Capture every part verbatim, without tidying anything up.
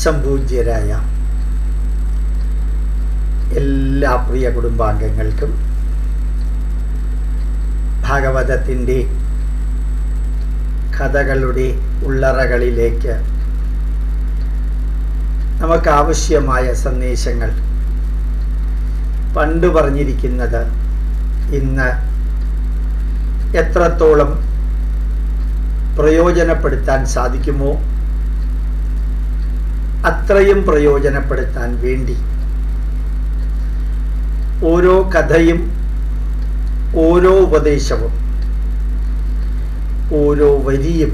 സംപൂജ്യരായ എല്ലാ പ്രിയ കുടുംബാംഗങ്ങൾക്കും ഭാഗവതത്തിൻ്റെ കഥകളുടെ ഉള്ളറകളിലേക്ക് നമുക്കാവശ്യമായ സന്ദേശങ്ങൾ പണ്ട് പറഞ്ഞിരിക്കുന്നത് ഇന്ന് എത്രത്തോളം പ്രയോജനപ്പെടുത്താൻ സാധിക്കുമോ അത്രയും പ്രയോജനപ്പെടുത്താൻ വേണ്ടി ഓരോ കഥയും ഓരോ ഉപദേശവും ഓരോ വരിയും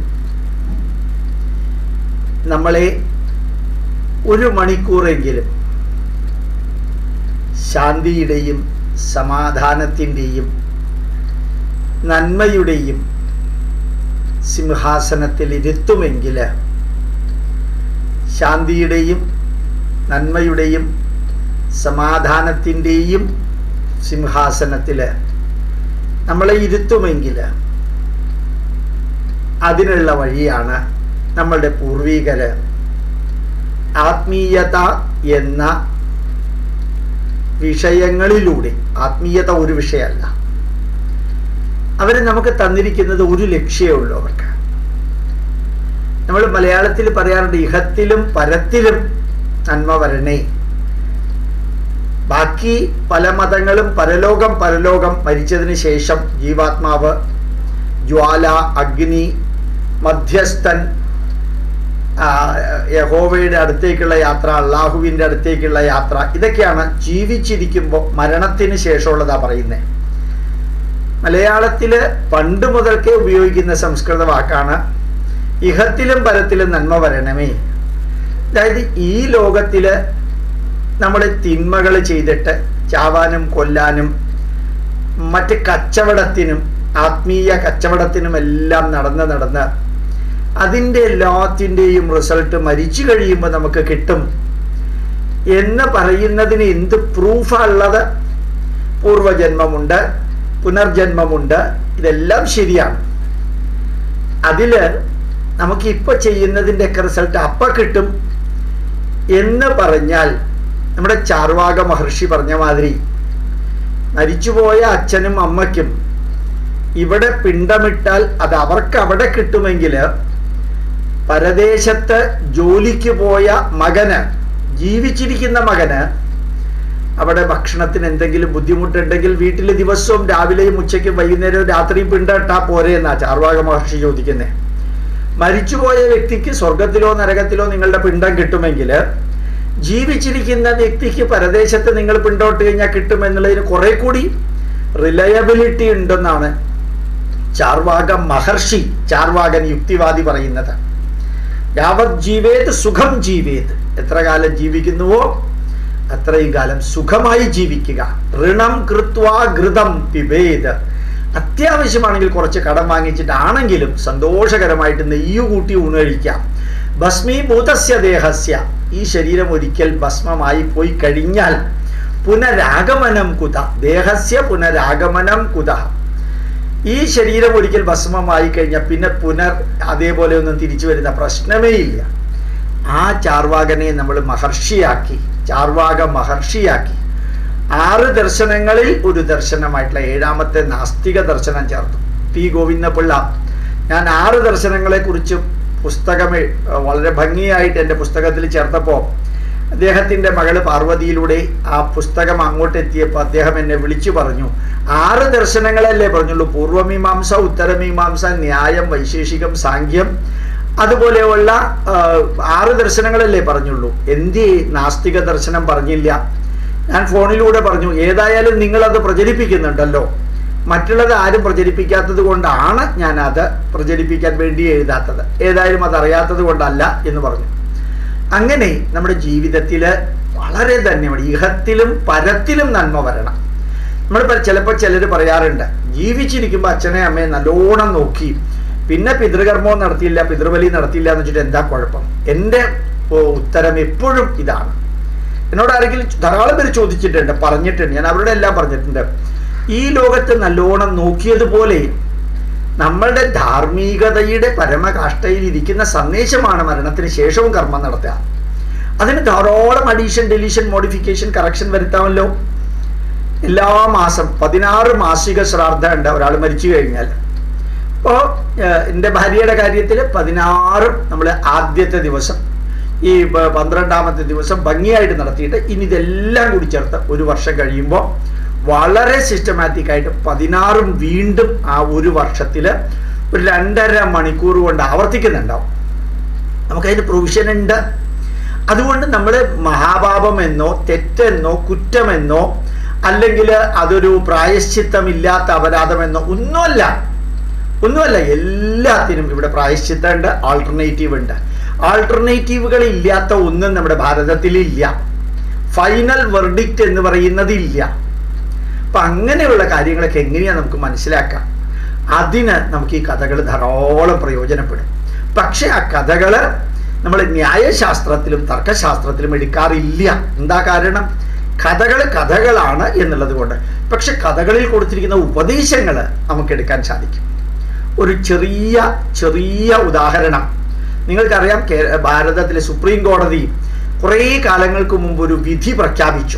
നമ്മളെ ഒരു മണിക്കൂറെങ്കിലും ശാന്തിയുടെയും സമാധാനത്തിൻ്റെയും നന്മയുടെയും സിംഹാസനത്തിൽ ഇരുത്തുമെങ്കിൽ ശാന്തിയുടെയും നന്മയുടെയും സമാധാനത്തിൻ്റെയും സിംഹാസനത്തിൽ നമ്മളെ ഇരുത്തുമെങ്കിൽ അതിനുള്ള വഴിയാണ് നമ്മളുടെ പൂർവികർ ആത്മീയത എന്ന വിഷയങ്ങളിലൂടെ, ആത്മീയത ഒരു വിഷയമല്ല, അവർ നമുക്ക് തന്നിരിക്കുന്നത് ഒരു ലക്ഷ്യമേ ഉള്ളൂ. അവർക്ക് നമ്മൾ മലയാളത്തിൽ പറയാറുണ്ട്, ഇഹത്തിലും പരത്തിലും നന്മ വരണേ. ബാക്കി പല മതങ്ങളും പരലോകം പരലോകം മരിച്ചതിന് ശേഷം ജീവാത്മാവ്, ജ്വാല, അഗ്നി, മധ്യസ്ഥൻ, യഹോവയുടെ അടുത്തേക്കുള്ള യാത്ര, അള്ളാഹുവിൻ്റെ അടുത്തേക്കുള്ള യാത്ര, ഇതൊക്കെയാണ് ജീവിച്ചിരിക്കുമ്പോൾ മരണത്തിന് ശേഷമുള്ളതാ പറയുന്നത്. മലയാളത്തിൽ പണ്ട് മുതൽക്കേ ഉപയോഗിക്കുന്ന സംസ്കൃത വാക്കാണ് ഇഹത്തിലും പരത്തിലും നന്മ വരണമേ. അതായത് ഈ ലോകത്തിൽ നമ്മൾ തിന്മകൾ ചെയ്തിട്ട് ചാവാനും കൊല്ലാനും മറ്റ് കച്ചവടത്തിനും ആത്മീയ കച്ചവടത്തിനും എല്ലാം നടന്ന് നടന്ന് അതിൻ്റെ എല്ലാത്തിൻ്റെയും റിസൾട്ട് മരിച്ചു കഴിയുമ്പോൾ നമുക്ക് കിട്ടും എന്ന് പറയുന്നതിന് എന്ത് പ്രൂഫാണുള്ളത്? പൂർവജന്മമുണ്ട്, പുനർജന്മമുണ്ട്, ഇതെല്ലാം ശരിയാണ്. അതിൽ നമുക്ക് ഇപ്പം ചെയ്യുന്നതിൻ്റെയൊക്കെ റിസൾട്ട് അപ്പം കിട്ടും എന്ന് പറഞ്ഞാൽ നമ്മുടെ ചാർവാക മഹർഷി പറഞ്ഞ മാതിരി മരിച്ചുപോയ അച്ഛനും അമ്മയ്ക്കും ഇവിടെ പിണ്ടമിട്ടാൽ അത് അവർക്ക് അവിടെ കിട്ടുമെങ്കിൽ പരദേശത്ത് ജോലിക്ക് പോയ മകന്, ജീവിച്ചിരിക്കുന്ന മകന് അവിടെ ഭക്ഷണത്തിന് എന്തെങ്കിലും ബുദ്ധിമുട്ടുണ്ടെങ്കിൽ വീട്ടിൽ ദിവസവും രാവിലെയും ഉച്ചയ്ക്കും വൈകുന്നേരവും രാത്രിയും പിണ്ടിട്ടാ പോരെ എന്നാ ചാർവാക മഹർഷി ചോദിക്കുന്നത്. മരിച്ചുപോയ വ്യക്തിക്ക് സ്വർഗത്തിലോ നരകത്തിലോ നിങ്ങളുടെ പിണ്ടം കിട്ടുമെങ്കിൽ ജീവിച്ചിരിക്കുന്ന വ്യക്തിക്ക് പരദേശത്ത് നിങ്ങൾ പിണ്ടോട്ട് കഴിഞ്ഞാൽ കിട്ടുമെന്നുള്ളതിന് കുറെ കൂടി റിലയബിലിറ്റി ഉണ്ടെന്നാണ് ചാർവാക മഹർഷി, ചാർവാകൻ യുക്തിവാദി പറയുന്നത്. യാവത് ജീവേത് സുഖം ജീവേത്, എത്ര കാലം ജീവിക്കുന്നുവോ അത്രയും കാലം സുഖമായി ജീവിക്കുക. ഋണം കൃത്വാ ഘൃതം പിബേത്, അത്യാവശ്യമാണെങ്കിൽ കുറച്ച് കടം വാങ്ങിച്ചിട്ടാണെങ്കിലും സന്തോഷകരമായിട്ട് നെയ്യു കൂട്ടി ഊണ് കഴിക്കാം. ഭസ്മീഭൂതസ്യ ദേഹസ്യ, ഈ ശരീരം ഒരിക്കൽ ഭസ്മമായി പോയി കഴിഞ്ഞാൽ പുനരാഗമനം കുത, ദേഹസ്യ പുനരാഗമനം കുത, ഈ ശരീരം ഒരിക്കൽ ഭസ്മമായി കഴിഞ്ഞാൽ പിന്നെ പുനർ അതേപോലെ ഒന്നും തിരിച്ചു വരുന്ന പ്രശ്നമേ ഇല്ല. ആ ചാർവാകനെ നമ്മൾ മഹർഷിയാക്കി, ചാർവാക മഹർഷിയാക്കി ആറ് ദർശനങ്ങളിൽ ഒരു ദർശനമായിട്ടുള്ള ഏഴാമത്തെ നാസ്തിക ദർശനം ചേർത്തു. പി ഗോവിന്ദപിള്ള, ഞാൻ ആറ് ദർശനങ്ങളെ കുറിച്ച് പുസ്തകമേ വളരെ ഭംഗിയായിട്ട് എൻ്റെ പുസ്തകത്തിൽ ചേർത്തപ്പോൾ അദ്ദേഹത്തിൻ്റെ മകള് പാർവതിയിലൂടെ ആ പുസ്തകം അങ്ങോട്ട് എത്തിയപ്പോൾ അദ്ദേഹം എന്നെ വിളിച്ചു പറഞ്ഞു, ആറ് ദർശനങ്ങളല്ലേ പറഞ്ഞുള്ളൂ, പൂർവമീമാംസ, ഉത്തരമീമാംസ, ന്യായം, വൈശേഷികം, സാങ്ക്യം, അതുപോലെയുള്ള ആറ് ദർശനങ്ങളല്ലേ പറഞ്ഞുള്ളൂ, എന്തേ നാസ്തിക ദർശനം പറഞ്ഞില്ല? ഞാൻ ഫോണിലൂടെ പറഞ്ഞു, ഏതായാലും നിങ്ങളത് പ്രചരിപ്പിക്കുന്നുണ്ടല്ലോ, മറ്റുള്ളത് ആരും പ്രചരിപ്പിക്കാത്തത് കൊണ്ടാണ് ഞാൻ അത് പ്രചരിപ്പിക്കാൻ വേണ്ടി എഴുതാത്തത്, ഏതായാലും അതറിയാത്തത് കൊണ്ടല്ല എന്ന് പറഞ്ഞു. അങ്ങനെ നമ്മുടെ ജീവിതത്തിൽ വളരെ ധന്യമാണ്, ഇഹത്തിലും പരത്തിലും നന്മ വരണം. നമ്മൾ ചിലപ്പോൾ ചിലർ പറയാറുണ്ട്, ജീവിച്ചിരിക്കുമ്പോൾ അച്ഛനെ അമ്മയെ നല്ലോണം നോക്കി പിന്നെ പിതൃകർമ്മവും നടത്തിയില്ല, പിതൃബലി നടത്തിയില്ല എന്ന് വെച്ചിട്ട് എന്താ കുഴപ്പം? എൻ്റെ ഉത്തരം എപ്പോഴും ഇതാണ്. എന്നോട് ആരെങ്കിലും ധാരാളം പേര് ചോദിച്ചിട്ടുണ്ട്, പറഞ്ഞിട്ടുണ്ട്, ഞാൻ അവരുടെ എല്ലാം പറഞ്ഞിട്ടുണ്ട്. ഈ ലോകത്ത് നല്ലോണം നോക്കിയതുപോലെ നമ്മളുടെ ധാർമ്മികതയുടെ പരമകാഷ്ഠയിൽ ഇരിക്കുന്ന സന്ദേശമാണ് മരണത്തിന് ശേഷവും കർമ്മം നടത്തുക. അതിന് ധാരാളം അഡീഷൻ, ഡെലീഷൻ, മോഡിഫിക്കേഷൻ, കറക്ഷൻ വരുത്താമല്ലോ. എല്ലാ മാസം പതിനാറ് മാസിക ശ്രാദ്ധ ഉണ്ട് ഒരാൾ മരിച്ചു കഴിഞ്ഞാൽ. അപ്പോൾ എൻ്റെ ഭാര്യയുടെ കാര്യത്തിൽ പതിനാറും നമ്മൾ ആദ്യത്തെ ദിവസം ഈ പന്ത്രണ്ടാമത്തെ ദിവസം ഭംഗിയായിട്ട് നടത്തിയിട്ട് ഇനി ഇതെല്ലാം കൂടി ചേർത്ത് ഒരു വർഷം കഴിയുമ്പോൾ വളരെ സിസ്റ്റമാറ്റിക് ആയിട്ട് പതിനാറും വീണ്ടും ആ ഒരു വർഷത്തിൽ ഒരു രണ്ടര മണിക്കൂർ കൊണ്ട് ആവർത്തിക്കുന്നുണ്ടാവും. നമുക്കതിന് പ്രൊവിഷൻ ഉണ്ട്. അതുകൊണ്ട് നമ്മൾ മഹാപാപമെന്നോ തെറ്റെന്നോ കുറ്റമെന്നോ അല്ലെങ്കിൽ അതൊരു പ്രായശ്ചിത്തമില്ലാത്ത അപരാധമെന്നോ ഒന്നുമല്ല ഒന്നുമല്ല എല്ലാത്തിനും ഇവിടെ പ്രായശ്ചിത്തം ഉണ്ട്, ആൾട്ടർനേറ്റീവ് ഉണ്ട്. ആൾട്ടർനേറ്റീവുകൾ ഇല്ലാത്ത ഒന്നും നമ്മുടെ ഭാരതത്തിലില്ല. ഫൈനൽ വെർഡിക്റ്റ് എന്ന് പറയുന്നത് ഇല്ല. അപ്പൊ അങ്ങനെയുള്ള കാര്യങ്ങളൊക്കെ എങ്ങനെയാണ് നമുക്ക് മനസ്സിലാക്കാം? അതിന് നമുക്ക് ഈ കഥകൾ ധാരാളം പ്രയോജനപ്പെടും. പക്ഷെ ആ കഥകൾ നമ്മൾ ന്യായശാസ്ത്രത്തിലും തർക്കശാസ്ത്രത്തിലും എടുക്കാറില്ല. എന്താ കാരണം? കഥകൾ കഥകളാണ് എന്നുള്ളത് കൊണ്ട്. പക്ഷെ കഥകളിൽ കൊടുത്തിരിക്കുന്ന ഉപദേശങ്ങൾ നമുക്ക് എടുക്കാൻ സാധിക്കും. ഒരു ചെറിയ ചെറിയ ഉദാഹരണം നിങ്ങൾക്കറിയാം. ഭാരതത്തിലെ സുപ്രീം കോടതി കുറേ കാലങ്ങൾക്ക് മുമ്പ് ഒരു വിധി പ്രഖ്യാപിച്ചു.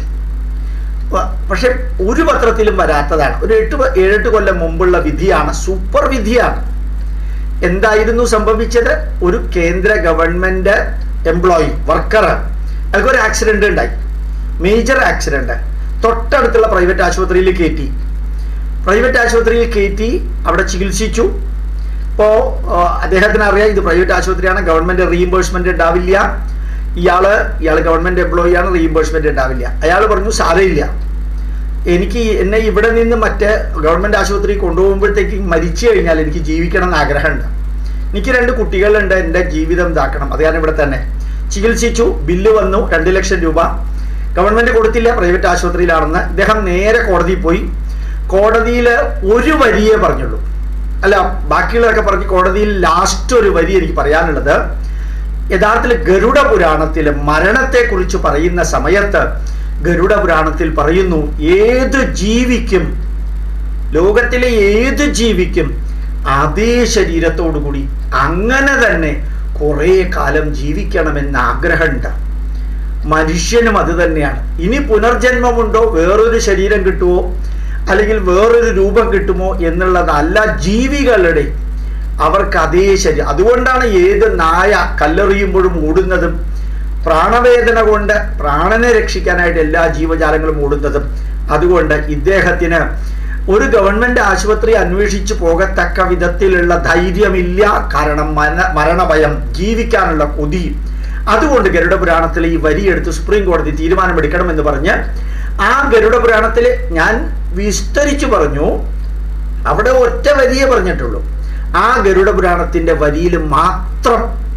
പക്ഷെ ഒരു പത്രത്തിലും വരാത്തതാണ്. ഒരു എട്ട് ഏഴെട്ട് കൊല്ലം മുമ്പുള്ള വിധിയാണ്, സൂപ്പർ വിധിയാണ്. എന്തായിരുന്നു സംഭവിച്ചത്? ഒരു കേന്ദ്ര ഗവൺമെന്റ് എംപ്ലോയി വർക്കർ, അയാൾക്ക് ഒരു ആക്സിഡന്റ് ഉണ്ടായി, മേജർ ആക്സിഡന്റ്. തൊട്ടടുത്തുള്ള പ്രൈവറ്റ് ആശുപത്രിയിൽ കയറ്റി പ്രൈവറ്റ് ആശുപത്രിയിൽ കയറ്റി അവിടെ ചികിത്സിച്ചു. ഇപ്പോൾ അദ്ദേഹത്തിന് അറിയാം ഇത് പ്രൈവറ്റ് ആശുപത്രിയാണ്, ഗവൺമെന്റ് റീഇംബേഴ്സ്മെന്റ് ഉണ്ടാവില്ല. ഇയാള് ഇയാൾ ഗവൺമെന്റ് എംപ്ലോയി ആണ്, റീഇംബേഴ്സ്മെന്റ് ഉണ്ടാവില്ല. അയാൾ പറഞ്ഞു സാരമില്ല, എനിക്ക് എന്നെ ഇവിടെ നിന്ന് മറ്റേ ഗവൺമെന്റ് ആശുപത്രി കൊണ്ടുപോകുമ്പോഴത്തേക്ക് മരിച്ചു കഴിഞ്ഞാൽ എനിക്ക് ജീവിക്കണം എന്ന് ആഗ്രഹമുണ്ട്. എനിക്ക് രണ്ട് കുട്ടികളുണ്ട്, എൻ്റെ ജീവിതം ഇതാക്കണം, അത് ഞാൻ ഇവിടെ തന്നെ ചികിത്സിച്ചു. ബില്ല് വന്നു രണ്ട് ലക്ഷം രൂപ. ഗവൺമെന്റ് കൊടുത്തില്ല, പ്രൈവറ്റ് ആശുപത്രിയിലാണെന്ന്. ഇദ്ദേഹം നേരെ കോടതിയിൽ പോയി. കോടതിയിൽ ഒരു വരിയേ പറഞ്ഞുള്ളൂ, അല്ല ബാക്കിയുള്ളതൊക്കെ പറഞ്ഞ് കോടതിയിൽ ലാസ്റ്റ് ഒരു വരി എനിക്ക് പറയാനുള്ളത്, യഥാർത്ഥത്തിൽ ഗരുഡ പുരാണത്തിൽ മരണത്തെക്കുറിച്ച് പറയുന്ന സമയത്ത് ഗരുഡ പുരാണത്തിൽ പറയുന്നു, ഏത് ജീവിക്കും, ലോകത്തിലെ ഏത് ജീവിക്കും അതേ ശരീരത്തോടുകൂടി അങ്ങനെ തന്നെ കുറെ കാലം ജീവിക്കണമെന്ന് ആഗ്രഹമുണ്ട്. മനുഷ്യനും അത് തന്നെയാണ്. ഇനി പുനർജന്മമുണ്ടോ, വേറൊരു ശരീരം കിട്ടുമോ അല്ലെങ്കിൽ വേറൊരു രൂപം കിട്ടുമോ എന്നുള്ളതല്ല ജീവികളുടെ, അവർക്ക് അതേ ശരീരം. അതുകൊണ്ടാണ് ഏത് നായ കല്ലെറിയുമ്പോഴും ഓടുന്നതും, പ്രാണവേദന കൊണ്ട് പ്രാണനെ രക്ഷിക്കാനായിട്ട് എല്ലാ ജീവജാലങ്ങളും ഓടുന്നതും. അതുകൊണ്ട് ഇദ്ദേഹത്തിന് ഒരു ഗവൺമെന്റ് ആശുപത്രി അന്വേഷിച്ചു പോകത്തക്ക വിധത്തിലുള്ള ധൈര്യമില്ല. കാരണം മര മരണഭയം, ജീവിക്കാനുള്ള കൊതി. അതുകൊണ്ട് ഗരുഡ പുരാണത്തിലെ ഈ വരിയെടുത്ത് സുപ്രീം കോടതി തീരുമാനമെടുക്കണം എന്ന് പറഞ്ഞ് ആ ഗരുഡ പുരാണത്തിൽ ഞാൻ വിസ്തരിച്ചു പറഞ്ഞു. അവിടെ ഒറ്റ വരിയെ പറഞ്ഞിട്ടുള്ളൂ. ആ ഗരുഡ പുരാണത്തിന്റെ വരിയിൽ മാത്രം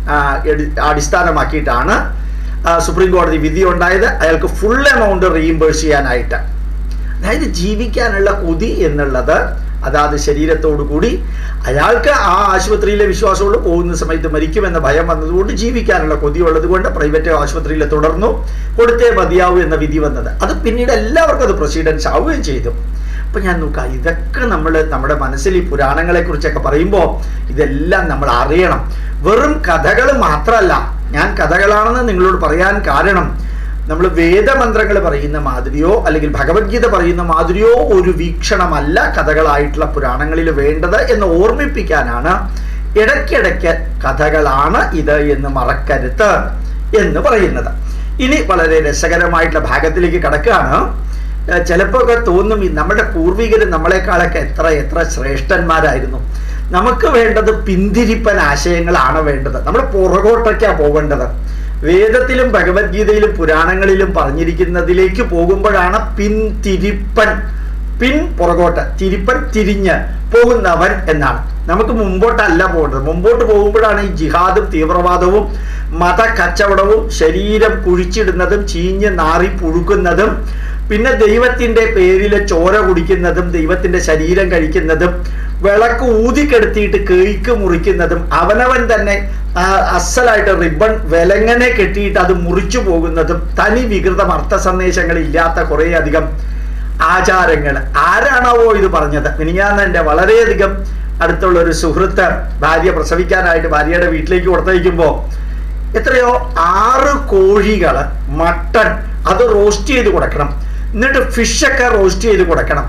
അടിസ്ഥാനമാക്കിയിട്ടാണ് സുപ്രീം കോടതി വിധി ഉണ്ടായത്. അയാൾക്ക് ഫുൾ എമൗണ്ട് റീഇംബേഴ്സ് ചെയ്യാനായിട്ട്. അതായത് ജീവിക്കാനുള്ള കൊതി എന്നുള്ളത് അതാത് ശരീരത്തോടു കൂടി അയാൾക്ക് ആ ആശുപത്രിയിലെ വിശ്വാസമുള്ള പോകുന്ന സമയത്ത് മരിക്കുമെന്ന ഭയം വന്നതുകൊണ്ട് ജീവിക്കാനുള്ള കൊതിയുള്ളത് കൊണ്ട് പ്രൈവറ്റ് ആശുപത്രിയിൽ തുടർന്നു, കൊടുത്തേ മതിയാവൂ എന്ന വിധി വന്നത്. അത് പിന്നീട് എല്ലാവർക്കും അത് പ്രൊസീഡൻസ് ആവുകയും ചെയ്തു. അപ്പൊ ഞാൻ നോക്കാം, ഇതൊക്കെ നമ്മൾ നമ്മുടെ മനസ്സിൽ ഈ പുരാണങ്ങളെ കുറിച്ചൊക്കെ പറയുമ്പോൾ ഇതെല്ലാം നമ്മൾ അറിയണം. വെറും കഥകൾ മാത്രമല്ല. ഞാൻ കഥകളാണെന്ന് നിങ്ങളോട് പറയാൻ കാരണം, നമ്മൾ വേദമന്ത്രങ്ങൾ പറയുന്ന മാതിരിയോ അല്ലെങ്കിൽ ഭഗവത്ഗീത പറയുന്ന മാതിരിയോ ഒരു വീക്ഷണമല്ല കഥകളായിട്ടുള്ള പുരാണങ്ങളിൽ വേണ്ടത് എന്ന് ഓർമ്മിപ്പിക്കാനാണ് ഇടയ്ക്കിടയ്ക്ക് കഥകളാണ് ഇത് എന്ന് മറക്കരുത് എന്ന് പറയുന്നത്. ഇനി വളരെ രസകരമായിട്ടുള്ള ഭാഗത്തിലേക്ക് കടക്കുകയാണ്. ചിലപ്പോൾ ഒക്കെ തോന്നും നമ്മുടെ പൂർവികർ നമ്മളെക്കാളൊക്കെ എത്ര എത്ര ശ്രേഷ്ഠന്മാരായിരുന്നു. നമുക്ക് വേണ്ടത് പിന്തിരിപ്പൻ ആശയങ്ങളാണ് വേണ്ടത്. നമ്മൾ പുറകോട്ടൊക്കെയാണ് പോകേണ്ടത്. വേദത്തിലും ഭഗവത്ഗീതയിലും പുരാണങ്ങളിലും പറഞ്ഞിരിക്കുന്നതിലേക്ക് പോകുമ്പോഴാണ് പിന്തിരിപ്പൻ, പിൻ പുറകോട്ട്, തിരിപ്പൻ തിരിഞ്ഞ് പോകുന്നവൻ എന്നാണ്. നമുക്ക് മുമ്പോട്ടല്ല പോകേണ്ടത്. മുമ്പോട്ട് പോകുമ്പോഴാണ് ഈ ജിഹാദും തീവ്രവാദവും മത കച്ചവടവും ശരീരം കുഴിച്ചിടുന്നതും ചീഞ്ഞ് നാറി പുഴുക്കുന്നതും പിന്നെ ദൈവത്തിന്റെ പേരിൽ ചോര കുടിക്കുന്നതും ദൈവത്തിന്റെ ശരീരം കഴിക്കുന്നതും വിളക്ക് ഊതിക്കെടുത്തിയിട്ട് കേക്ക് മുറിക്കുന്നതും അവനവൻ തന്നെ അസലായിട്ട് റിബൺ വിലങ്ങനെ കെട്ടിയിട്ട് അത് മുറിച്ചു പോകുന്നതും തനി വികൃതം അർത്ഥ സന്ദേശങ്ങൾ ഇല്ലാത്ത കുറേ അധികം ആചാരങ്ങൾ. ആരാണാവോ ഇത് പറഞ്ഞത്? മിനിഞ്ഞാന്ന് എൻ്റെ വളരെയധികം അടുത്തുള്ള ഒരു സുഹൃത്ത് ഭാര്യ പ്രസവിക്കാനായിട്ട് ഭാര്യയുടെ വീട്ടിലേക്ക് കൊടുത്തയക്കുമ്പോൾ എത്രയോ ആറ് കോഴികൾ മട്ടൺ അത് റോസ്റ്റ് ചെയ്ത് കൊടുക്കണം, എന്നിട്ട് ഫിഷൊക്കെ റോസ്റ്റ് ചെയ്ത് കൊടുക്കണം.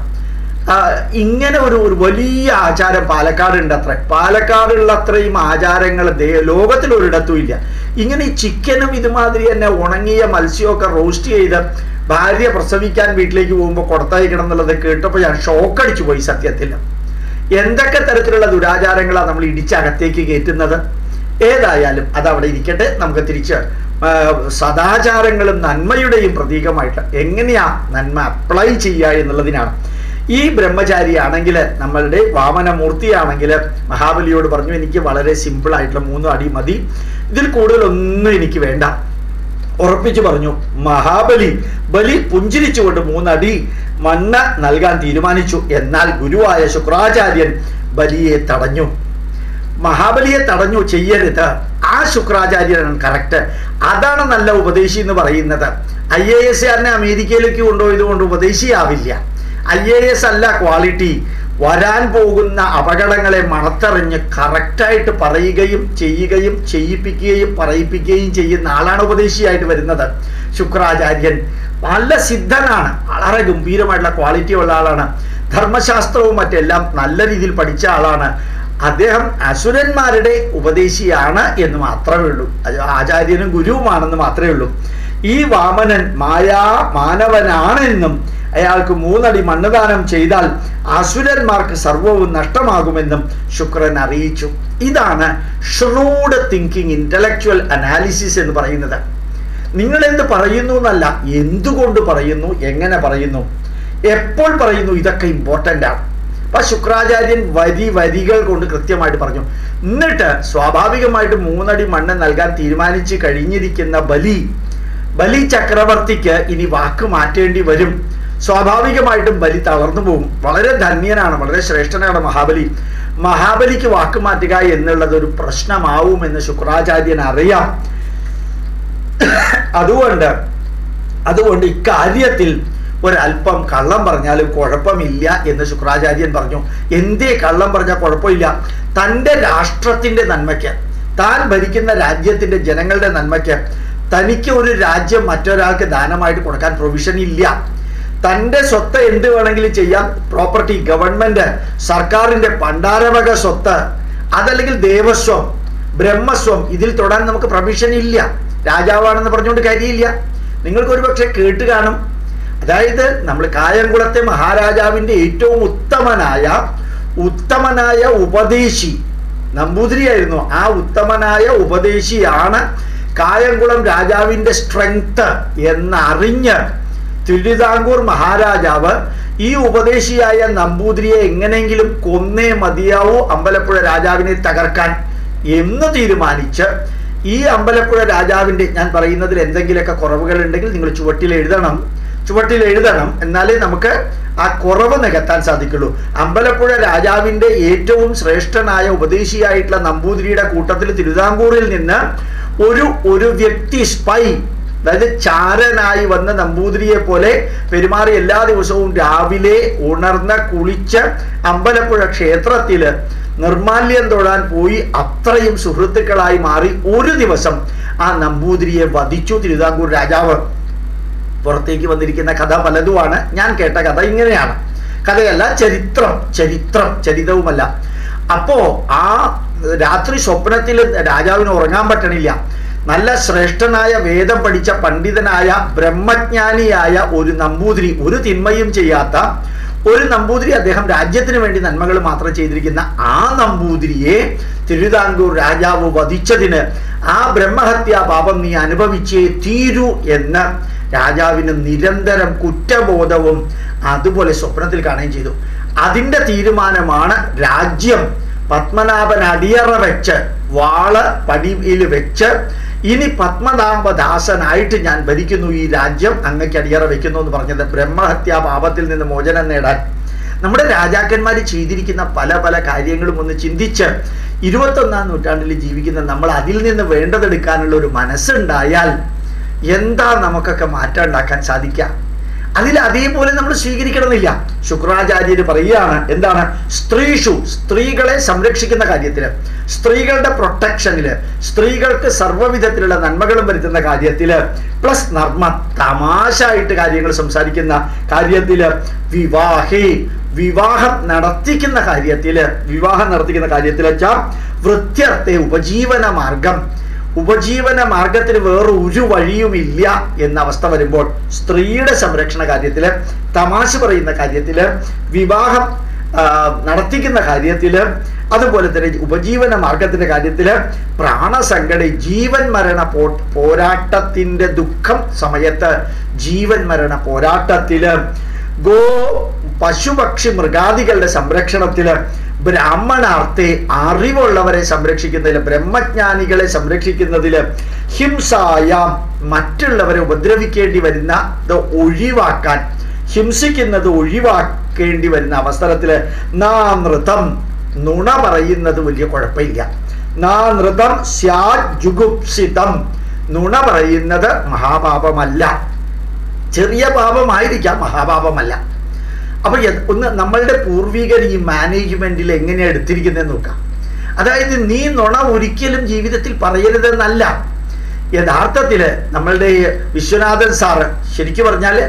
ഇങ്ങനെ ഒരു ഒരു വലിയ ആചാരം പാലക്കാട് ഉണ്ട്. അത്ര പാലക്കാടുള്ള അത്രയും ആചാരങ്ങൾ ലോകത്തിലൊരിടത്തും ഇല്ല. ഇങ്ങനെ ഈ ചിക്കനും ഇതുമാതിരി തന്നെ ഉണങ്ങിയ മത്സ്യമൊക്കെ റോസ്റ്റ് ചെയ്ത് ഭാര്യ പ്രസവിക്കാൻ വീട്ടിലേക്ക് പോകുമ്പോൾ കൊടുത്തയക്കണം എന്നുള്ളത് കേട്ടപ്പോൾ ഞാൻ ഷോക്കടിച്ചു പോയി. സത്യത്തിൽ എന്തൊക്കെ തരത്തിലുള്ള ദുരാചാരങ്ങളാണ് നമ്മൾ ഇടിച്ചകത്തേക്ക് കയറ്റുന്നത്. ഏതായാലും അതവിടെ ഇരിക്കട്ടെ. നമുക്ക് തിരിച്ച് സദാചാരങ്ങളും നന്മയുടെയും പ്രതീകമായിട്ട് എങ്ങനെയാ നന്മ അപ്ലൈ ചെയ്യുക എന്നുള്ളതിനാണ്. ഈ ബ്രഹ്മചാരി ആണെങ്കിൽ, നമ്മളുടെ വാമനമൂർത്തിയാണെങ്കിൽ മഹാബലിയോട് പറഞ്ഞു, എനിക്ക് വളരെ സിമ്പിൾ ആയിട്ടുള്ള മൂന്ന് അടി മതി, ഇതിൽ കൂടുതലൊന്നും എനിക്ക് വേണ്ട. ഉറപ്പിച്ചു പറഞ്ഞു. മഹാബലി ബലി പുഞ്ചിരിച്ചുകൊണ്ട് മൂന്നടി മണ്ണ് നൽകാൻ തീരുമാനിച്ചു. എന്നാൽ ഗുരുവായ ശുക്രാചാര്യൻ ബലിയെ തടഞ്ഞു. മഹാബലിയെ തടഞ്ഞു, ചെയ്യരുത്. ആ ശുക്രാചാര്യനാണ് കറക്റ്റ്. അതാണ് നല്ല ഉപദേശി എന്ന് പറയുന്നത്. ഐ എ എസ് കാരനെ അമേരിക്കയിലേക്ക് കൊണ്ടുപോയത് കൊണ്ട് ഉപദേശിയാവില്ല. ഐ എ എസ് അല്ല ക്വാളിറ്റി. വരാൻ പോകുന്ന അപകടങ്ങളെ മണത്തറിഞ്ഞ് കറക്റ്റായിട്ട് പറയുകയും ചെയ്യുകയും ചെയ്യിപ്പിക്കുകയും പറയിപ്പിക്കുകയും ചെയ്യുന്ന ആളാണ് ഉപദേശിയായിട്ട് വരുന്നത്. ശുക്രാചാര്യൻ നല്ല സിദ്ധനാണ്, വളരെ ഗംഭീരമായിട്ടുള്ള ക്വാളിറ്റി ഉള്ള ആളാണ്. ധർമ്മശാസ്ത്രവും മറ്റെല്ലാം നല്ല രീതിയിൽ പഠിച്ച ആളാണ്. അദ്ദേഹം അസുരന്മാരുടെ ഉപദേശിയാണ് എന്ന് മാത്രമേ ഉള്ളൂ. ആചാര്യനും ഗുരുവുമാണെന്ന് മാത്രമേ ഉള്ളൂ. ഈ വാമനൻ മായാ മാനവനാണെന്നും അയാൾക്ക് മൂന്നടി മണ്ണുദാനം ചെയ്താൽ അസുരന്മാർക്ക് സർവവും നഷ്ടമാകുമെന്നും ശുക്രൻ അറിയിച്ചു. ഇതാണ് ഷ്രൂഡ് തിങ്കിങ്, ഇന്റലക്ച്വൽ അനാലിസിസ് എന്ന് പറയുന്നത്. നിങ്ങൾ എന്ത് പറയുന്നു എന്നല്ല, എന്തുകൊണ്ട് പറയുന്നു, എങ്ങനെ പറയുന്നു, എപ്പോൾ പറയുന്നു, ഇതൊക്കെ ഇമ്പോർട്ടൻ്റ് ആണ്. അപ്പൊ ശുക്രാചാര്യൻ വരി വരികൾ കൊണ്ട് കൃത്യമായിട്ട് പറഞ്ഞു. എന്നിട്ട് സ്വാഭാവികമായിട്ട് മൂന്നടി മണ്ണ് നൽകാൻ തീരുമാനിച്ച് കഴിഞ്ഞിരിക്കുന്ന ബലി ബലി ചക്രവർത്തിക്ക് ഇനി വാക്ക് മാറ്റേണ്ടി വരും. സ്വാഭാവികമായിട്ടും ബലി തളർന്നു പോകും. വളരെ ധന്യനാണ്, വളരെ ശ്രേഷ്ഠനാണ് മഹാബലി. മഹാബലിക്ക് വാക്ക് മാറ്റുക എന്നുള്ളത് ഒരു പ്രശ്നമാവുമെന്ന് ശുക്രാചാര്യൻ അറിയാം. അതുകൊണ്ട് അതുകൊണ്ട് ഇക്കാര്യത്തിൽ ഒരല്പം കള്ളം പറഞ്ഞാലും കുഴപ്പമില്ല എന്ന് ശുക്രാചാര്യൻ പറഞ്ഞു. എന്തേ കള്ളം പറഞ്ഞാൽ കുഴപ്പമില്ല? തൻ്റെ രാഷ്ട്രത്തിൻ്റെ നന്മയ്ക്ക്, താൻ ഭരിക്കുന്ന രാജ്യത്തിൻ്റെ ജനങ്ങളുടെ നന്മയ്ക്ക് തനിക്ക് ഒരു രാജ്യം മറ്റൊരാൾക്ക് ദാനമായിട്ട് കൊടുക്കാൻ പ്രൊവിഷൻ ഇല്ല. തൻ്റെ സ്വത്ത് എന്ത് വേണമെങ്കിലും ചെയ്യാം. പ്രോപ്പർട്ടി, ഗവൺമെന്റ്, സർക്കാരിൻ്റെ പണ്ടാരവക സ്വത്ത്, അതല്ലെങ്കിൽ ദേവസ്വം, ബ്രഹ്മസ്വം, ഇതിൽ തൊടാൻ നമുക്ക് പ്രൊവിഷൻ ഇല്ല. രാജാവാണെന്ന് പറഞ്ഞുകൊണ്ട് കാര്യമില്ല. നിങ്ങൾക്ക് ഒരു പക്ഷെ കേട്ട് കാണും. അതായത് നമ്മൾ കായംകുളത്തെ മഹാരാജാവിൻ്റെ ഏറ്റവും ഉത്തമനായ ഉത്തമനായ ഉപദേശി നമ്പൂതിരിയായിരുന്നു. ആ ഉത്തമനായ ഉപദേശിയാണ് കായംകുളം രാജാവിൻ്റെ സ്ട്രെങ്ത് എന്നറിഞ്ഞ് തിരുവിതാംകൂർ മഹാരാജാവ് ഈ ഉപദേശിയായ നമ്പൂതിരിയെ എങ്ങനെയെങ്കിലും കൊന്നേ മതിയാവൂ അമ്പലപ്പുഴ രാജാവിനെ തകർക്കാൻ എന്ന് തീരുമാനിച്ച് ഈ അമ്പലപ്പുഴ രാജാവിൻ്റെ, ഞാൻ പറയുന്നതിൽ എന്തെങ്കിലുമൊക്കെ കുറവുകൾ ഉണ്ടെങ്കിൽ നിങ്ങൾ ചുവട്ടിൽ എഴുതണം ചുവട്ടിൽ എഴുതണം എന്നാലേ നമുക്ക് ആ കുറവ് നികത്താൻ സാധിക്കുള്ളൂ. അമ്പലപ്പുഴ രാജാവിൻ്റെ ഏറ്റവും ശ്രേഷ്ഠനായ ഉപദേശിയായിട്ടുള്ള നമ്പൂതിരിയുടെ കൂട്ടത്തിൽ തിരുവിതാംകൂറിൽ നിന്ന് ഒരു ഒരു വ്യക്തി സ്പൈ, അതായത് ചാരനായി വന്ന നമ്പൂതിരിയെ പോലെ പെരുമാറി എല്ലാ ദിവസവും രാവിലെ ഉണർന്ന് കുളിച്ച് അമ്പലപ്പുഴ ക്ഷേത്രത്തില് നിർമാല്യം തൊഴാൻ പോയി അത്രയും സുഹൃത്തുക്കളായി മാറി ഒരു ദിവസം ആ നമ്പൂതിരിയെ വധിച്ചു തിരുവിതാംകൂർ രാജാവ്. പുറത്തേക്ക് വന്നിരിക്കുന്ന കഥ പലതുമാണ്. ഞാൻ കേട്ട കഥ ഇങ്ങനെയാണ്. കഥയല്ല, ചരിത്രം ചരിത്രം ചരിതവുമല്ല. അപ്പോ ആ രാത്രി സ്വപ്നത്തിൽ രാജാവിന് ഉറങ്ങാൻ പറ്റണില്ല. നല്ല ശ്രേഷ്ഠനായ വേദം പഠിച്ച പണ്ഡിതനായ ബ്രഹ്മജ്ഞാനിയായ ഒരു നമ്പൂതിരി, ഒരു തിന്മയും ചെയ്യാത്ത ഒരു നമ്പൂതിരി, അദ്ദേഹം രാജ്യത്തിന് വേണ്ടി നന്മകൾ മാത്രം ചെയ്തിരിക്കുന്ന ആ നമ്പൂതിരിയെ തിരുവിതാംകൂർ രാജാവ് വധിച്ചതിന് ആ ബ്രഹ്മഹത്യാ പാപം നീ അനുഭവിച്ചേ തീരൂ എന്ന് രാജാവിന് നിരന്തരം കുറ്റബോധവും അതുപോലെ സ്വപ്നത്തിൽ കാണുകയും ചെയ്തു. അതിൻ്റെ തീരുമാനമാണ് രാജ്യം പത്മനാഭൻ അടിയറ വെച്ച് വാള് പടിയിൽ വെച്ച് ഇനി പത്മനാഭദാസനായിട്ട് ഞാൻ ഭരിക്കുന്നു, ഈ രാജ്യം അങ്ങക്ക് അടിയറ വെക്കുന്നു എന്ന് പറഞ്ഞത് ബ്രഹ്മഹത്യാ പാപത്തിൽ നിന്ന് മോചനം നേടാൻ. നമ്മുടെ രാജാക്കന്മാർ ചെയ്തിരിക്കുന്ന പല പല കാര്യങ്ങളും ഒന്ന് ചിന്തിച്ച് ഇരുപത്തൊന്നാം നൂറ്റാണ്ടിൽ ജീവിക്കുന്ന നമ്മൾ അതിൽ നിന്ന് വേണ്ടതെടുക്കാനുള്ള ഒരു മനസ്സുണ്ടായാൽ എന്താ നമുക്കൊക്കെ മാറ്റം ഉണ്ടാക്കാൻ സാധിക്കുക? അതിൽ അതേപോലെ നമ്മൾ സ്വീകരിക്കണമെന്നില്ല. ശുക്രാചാര്യര് പറയുകയാണ്, എന്താണ്? സ്ത്രീഷു, സ്ത്രീകളെ സംരക്ഷിക്കുന്ന കാര്യത്തിൽ സ്ത്രീകളുടെ പ്രൊട്ടക്ഷനില്, സ്ത്രീകൾക്ക് സർവ്വവിധത്തിലുള്ള നന്മകളും വരുത്തുന്ന കാര്യത്തില്, പ്ലസ് നർമ്മ തമാശ ആയിട്ട് കാര്യങ്ങൾ സംസാരിക്കുന്ന കാര്യത്തില്, വിവാഹേ വിവാഹം നടത്തിക്കുന്ന കാര്യത്തില് വിവാഹം നടത്തിക്കുന്ന കാര്യത്തിൽ വെച്ചാൽ വൃത്യർത്ഥേ ഉപജീവന മാർഗം, ഉപജീവന മാർഗത്തിന് വേറെ ഒരു വഴിയുമില്ല എന്ന അവസ്ഥ വരുമ്പോൾ സ്ത്രീയുടെ സംരക്ഷണ കാര്യത്തില്, തമാശ പറയുന്ന കാര്യത്തില്, വിവാഹം നടത്തിക്കുന്ന കാര്യത്തില്, അതുപോലെ തന്നെ ഉപജീവന മാർഗത്തിന്റെ കാര്യത്തില്, പ്രാണസങ്കട ജീവൻ മരണ പോ പോരാട്ടത്തിന്റെ ദുഃഖം സമയത്ത് ജീവൻ മരണ പോരാട്ടത്തില്, ഗോ പശുപക്ഷി മൃഗാദികളുടെ സംരക്ഷണത്തില്, ബ്രാഹ്മണാർത്ഥെ അറിവുള്ളവരെ സംരക്ഷിക്കുന്നതില്, ബ്രഹ്മജ്ഞാനികളെ സംരക്ഷിക്കുന്നതില്, ഹിംസായ മറ്റുള്ളവരെ ഉപദ്രവിക്കേണ്ടി വരുന്ന ഒഴിവാക്കാൻ, ഹിംസിക്കുന്നത് ഒഴിവാക്കേണ്ടി വരുന്ന അവസരത്തില്, നാ നൃതം നുണ പറയുന്നത് വലിയ കുഴപ്പമില്ല, നാ നൃതം സ്യാജുഗുപ്സിതം നുണ പറയുന്നത് മഹാപാപമല്ല, ചെറിയ പാപമായിരിക്കാം, മഹാപാപമല്ല. അപ്പൊ ഒന്ന് നമ്മളുടെ പൂർവികർ ഈ മാനേജ്മെന്റിൽ എങ്ങനെയാണ് എടുത്തിരിക്കുന്നതെന്ന് നോക്കാം. അതായത് നീ നുണ ഒരിക്കലും ജീവിതത്തിൽ പറയരുതെന്നല്ല. യഥാർത്ഥത്തില് നമ്മളുടെ വിശ്വനാഥൻ സാറ് ശരിക്കും പറഞ്ഞാല്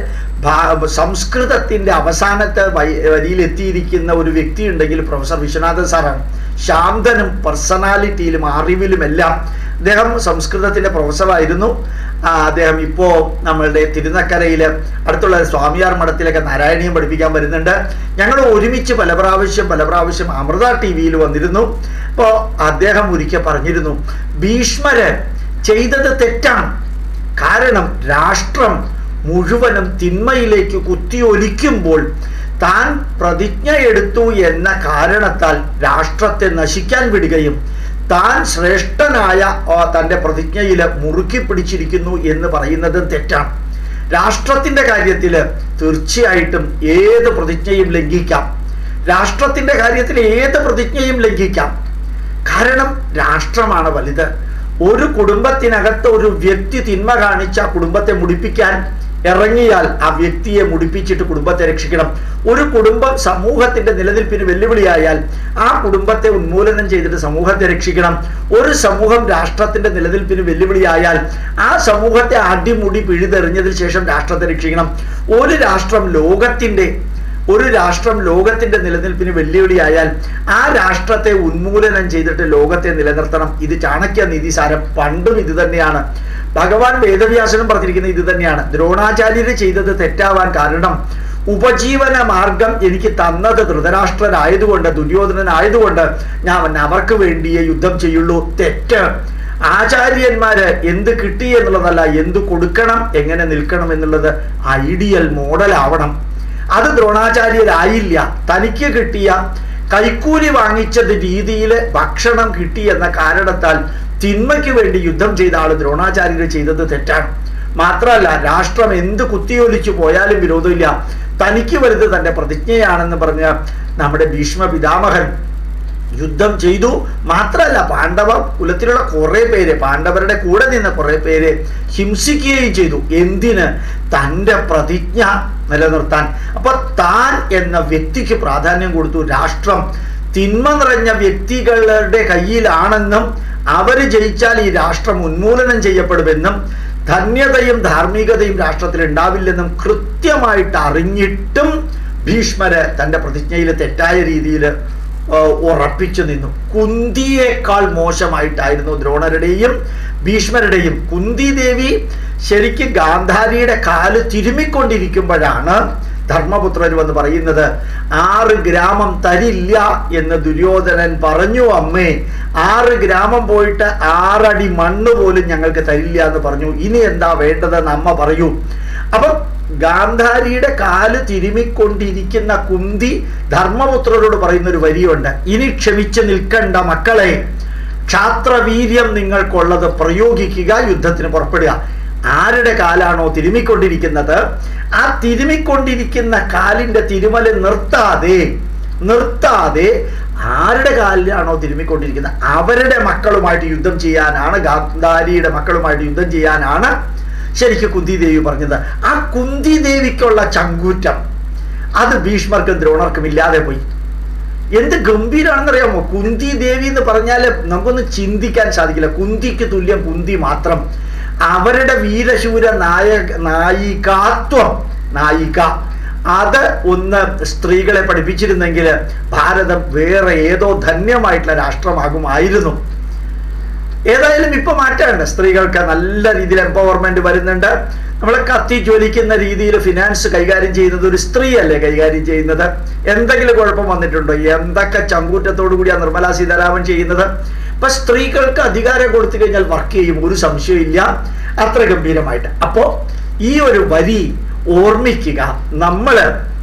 സംസ്കൃതത്തിന്റെ അവസാനത്തെ വരിയിൽ എത്തിയിരിക്കുന്ന ഒരു വ്യക്തി ഉണ്ടെങ്കിൽ പ്രൊഫസർ വിശ്വനാഥൻ സാറാണ്. ശാന്തനും പേഴ്സണാലിറ്റിയിലും അറിവിലും എല്ലാം അദ്ദേഹം സംസ്കൃതത്തിന്റെ പ്രൊഫസറായിരുന്നു. അദ്ദേഹം ഇപ്പോ നമ്മളുടെ തിരുനക്കരയില് അടുത്തുള്ള സ്വാമിയാർ മഠത്തിലൊക്കെ നാരായണീയം പഠിപ്പിക്കാൻ വരുന്നുണ്ട്. ഞങ്ങൾ ഒരുമിച്ച് പല പ്രാവശ്യം പല പ്രാവശ്യം അമൃത ടി വിയിൽ വന്നിരുന്നു. അപ്പോൾ അദ്ദേഹം ഒരിക്കൽ പറഞ്ഞിരുന്നു, ഭീഷ്മര് ചെയ്തത് തെറ്റാണ്. കാരണം രാഷ്ട്രം മുഴുവനും തിന്മയിലേക്ക് കുത്തിയൊലിക്കുമ്പോൾ താൻ പ്രതിജ്ഞ എടുത്തു എന്ന കാരണത്താൽ രാഷ്ട്രത്തെ നശിക്കാൻ വിടുകയും താൻ ശ്രേഷ്ഠനായ തൻ്റെ പ്രതിജ്ഞയിൽ മുറുക്കി പിടിച്ചിരിക്കുന്നു എന്ന് പറയുന്നത് തെറ്റാണ്. രാഷ്ട്രത്തിന്റെ കാര്യത്തിൽ തീർച്ചയായിട്ടും ഏത് പ്രതിജ്ഞയും ലംഘിക്കാം. രാഷ്ട്രത്തിന്റെ കാര്യത്തിൽ ഏത് പ്രതിജ്ഞയും ലംഘിക്കാം. കാരണം രാഷ്ട്രമാണ് വലുത്. ഒരു കുടുംബത്തിനകത്ത് ഒരു വ്യക്തി തിന്മ കാണിച്ച കുടുംബത്തെ മുടിപ്പിക്കാൻ ഇറങ്ങിയാൽ ആ വ്യക്തിയെ മുടിപ്പിച്ചിട്ട് കുടുംബത്തെ രക്ഷിക്കണം. ഒരു കുടുംബം സമൂഹത്തിന്റെ നിലനിൽപ്പിന് വെല്ലുവിളിയായാൽ ആ കുടുംബത്തെ ഉന്മൂലനം ചെയ്തിട്ട് സമൂഹത്തെ രക്ഷിക്കണം. ഒരു സമൂഹം രാഷ്ട്രത്തിന്റെ നിലനിൽപ്പിന് വെല്ലുവിളിയായാൽ ആ സമൂഹത്തെ അടിമുടി പിഴുതെറിഞ്ഞതിന് ശേഷം രാഷ്ട്രത്തെ രക്ഷിക്കണം. ഒരു രാഷ്ട്രം ലോകത്തിന്റെ ഒരു രാഷ്ട്രം ലോകത്തിന്റെ നിലനിൽപ്പിന് വെല്ലുവിളിയായാൽ ആ രാഷ്ട്രത്തെ ഉന്മൂലനം ചെയ്തിട്ട് ലോകത്തെ നിലനിർത്തണം. ഇത് ചാണക്യ നീതിസാരം പണ്ടും ഇത് തന്നെയാണ്. ഭഗവാൻ വേദവ്യാസനും പറഞ്ഞിരിക്കുന്നത് ഇത് തന്നെയാണ്. ദ്രോണാചാര്യര് ചെയ്തത് തെറ്റാവാൻ കാരണം ഉപജീവന മാർഗം എനിക്ക് തന്നത് ധൃതരാഷ്ട്രനായതുകൊണ്ട്, ദുര്യോധനനായതുകൊണ്ട് ഞാൻ അവർക്ക് വേണ്ടിയേ യുദ്ധം ചെയ്യുള്ളൂ. തെറ്റ്. ആചാര്യന്മാര് എന്ത് കിട്ടി എന്നുള്ളതല്ല, എന്ത് കൊടുക്കണം, എങ്ങനെ നിൽക്കണം എന്നുള്ളത് ഐഡിയൽ മോഡൽ ആവണം. അത് ദ്രോണാചാര്യരായില്ല. തനിക്ക് കിട്ടിയ കൈക്കൂലി വാങ്ങിച്ചത് രീതിയിൽ ഭക്ഷണം കിട്ടി എന്ന കാരണത്താൽ തിന്മയ്ക്ക് വേണ്ടി യുദ്ധം ചെയ്ത ആള് ദ്രോണാചാര്യർ ചെയ്തത് തെറ്റാണ്. മാത്രമല്ല രാഷ്ട്രം എന്ത് കുത്തിയൊലിച്ചു പോയാലും വിരോധമില്ല, തനിക്ക് വലുത് തന്റെ പ്രതിജ്ഞയാണെന്ന് പറഞ്ഞ നമ്മുടെ ഭീഷ്മ പിതാമഹൻ യുദ്ധം ചെയ്തു. മാത്രമല്ല പാണ്ഡവ കുലത്തിലുള്ള കുറെ പേര്, പാണ്ഡവരുടെ കൂടെ നിന്ന കുറെ പേര് ഹിംസിക്കുകയും ചെയ്തു. എന്തിന്? തൻ്റെ പ്രതിജ്ഞ നിലനിർത്താൻ. അപ്പൊ താൻ എന്ന വ്യക്തിക്ക് പ്രാധാന്യം കൊടുത്തു. രാഷ്ട്രം തിന്മ നിറഞ്ഞ വ്യക്തികളുടെ കയ്യിലാണെന്നും അവര് ജയിച്ചാൽ ഈ രാഷ്ട്രം ഉന്മൂലനം ചെയ്യപ്പെടുമെന്നും ധന്യതയും ധാർമ്മികതയും രാഷ്ട്രത്തിൽ ഉണ്ടാവില്ലെന്നും കൃത്യമായിട്ട് അറിഞ്ഞിട്ടും ഭീഷ്മര് തൻ്റെ പ്രതിജ്ഞയിൽ തെറ്റായ രീതിയിൽ ഉറപ്പിച്ചു നിന്നു. കുന്തിയേക്കാൾ മോശമായിട്ടായിരുന്നു ദ്രോണരുടെയും ഭീഷ്മരുടെയും. കുന്തി ദേവി ശരിക്കും ഗാന്ധാരിയുടെ കാല് തിരുമ്മിക്കൊണ്ടിരിക്കുമ്പോഴാണ് ധർമ്മപുത്രർ വന്ന് പറയുന്നത്, ആറ് ഗ്രാമം തരില്ല എന്ന് ദുര്യോധനൻ പറഞ്ഞു അമ്മേ. ആറ് ഗ്രാമം പോയിട്ട് ആറടി മണ്ണ് പോലും ഞങ്ങൾക്ക് തരില്ല എന്ന് പറഞ്ഞു. ഇനി എന്താ വേണ്ടതെന്ന് അമ്മ പറയൂ. അപ്പം ഗാന്ധാരിയുടെ കാല് തിരുമിക്കൊണ്ടിരിക്കുന്ന കുന്തി ധർമ്മപുത്രരോട് പറയുന്ന ഒരു വരിയുണ്ട്, ഇനി ക്ഷമിച്ച് നിൽക്കണ്ട മക്കളെ, ക്ഷാത്രവീര്യം നിങ്ങൾക്കുള്ളത് പ്രയോഗിക്കുക, യുദ്ധത്തിന് പുറപ്പെടുക. ആരുടെ കാലാണോ തിരുമിക്കൊണ്ടിരിക്കുന്നത് ആ തിരുമിക്കൊണ്ടിരിക്കുന്ന കാലിന്റെ തിരുമല് നിർത്താതെ നിർത്താതെ ആരുടെ കാലിലാണോ തിരുമിക്കൊണ്ടിരിക്കുന്നത് അവരുടെ മക്കളുമായിട്ട് യുദ്ധം ചെയ്യാനാണ്, ഗാന്ധാരിയുടെ മക്കളുമായിട്ട് യുദ്ധം ചെയ്യാനാണ് ശരിക്കും കുന്തി ദേവി പറഞ്ഞത്. ആ കുന്തി ദേവിക്കുള്ള ചങ്കൂറ്റം അത് ഭീഷ്മർക്കും ദ്രോണർക്കും ഇല്ലാതെ പോയി. എന്ത് ഗംഭീരാണെന്നറിയാമോ? കുന്തി ദേവി എന്ന് പറഞ്ഞാൽ നമുക്കൊന്നും ചിന്തിക്കാൻ സാധിക്കില്ല. കുന്തിക്ക് തുല്യം കുന്തി മാത്രം. അവരുടെ വീരശൂര നായക നായികാത്വം നായിക അത് ഒന്ന് സ്ത്രീകളെ പഠിപ്പിച്ചിരുന്നെങ്കിൽ ഭാരതം വേറെ ഏതോ ധന്യമായിട്ടുള്ള രാഷ്ട്രമാകുമായിരുന്നു. ഏതായാലും ഇപ്പൊ മാറ്റാണ്ട്. സ്ത്രീകൾക്ക് നല്ല രീതിയിൽ എംപവർമെന്റ് വരുന്നുണ്ട്. നമ്മളെ കത്തി ജ്വലിക്കുന്ന രീതിയിൽ ഫിനാൻസ് കൈകാര്യം ചെയ്യുന്നത് ഒരു സ്ത്രീയല്ലേ കൈകാര്യം ചെയ്യുന്നത്? എന്തെങ്കിലും കുഴപ്പം വന്നിട്ടുണ്ടോ? എന്തൊക്കെ ചങ്കൂറ്റത്തോടു കൂടിയാണ് നിർമ്മലാ സീതാരാമൻ ചെയ്യുന്നത്? ഇപ്പൊ സ്ത്രീകൾക്ക് അധികാരം കൊടുത്തു കഴിഞ്ഞാൽ വർക്ക് ചെയ്യും, ഒരു സംശയമില്ല, അത്ര ഗംഭീരമായിട്ട്. അപ്പോ ഈ ഒരു വരി ഓർമ്മിക്കുക. നമ്മള്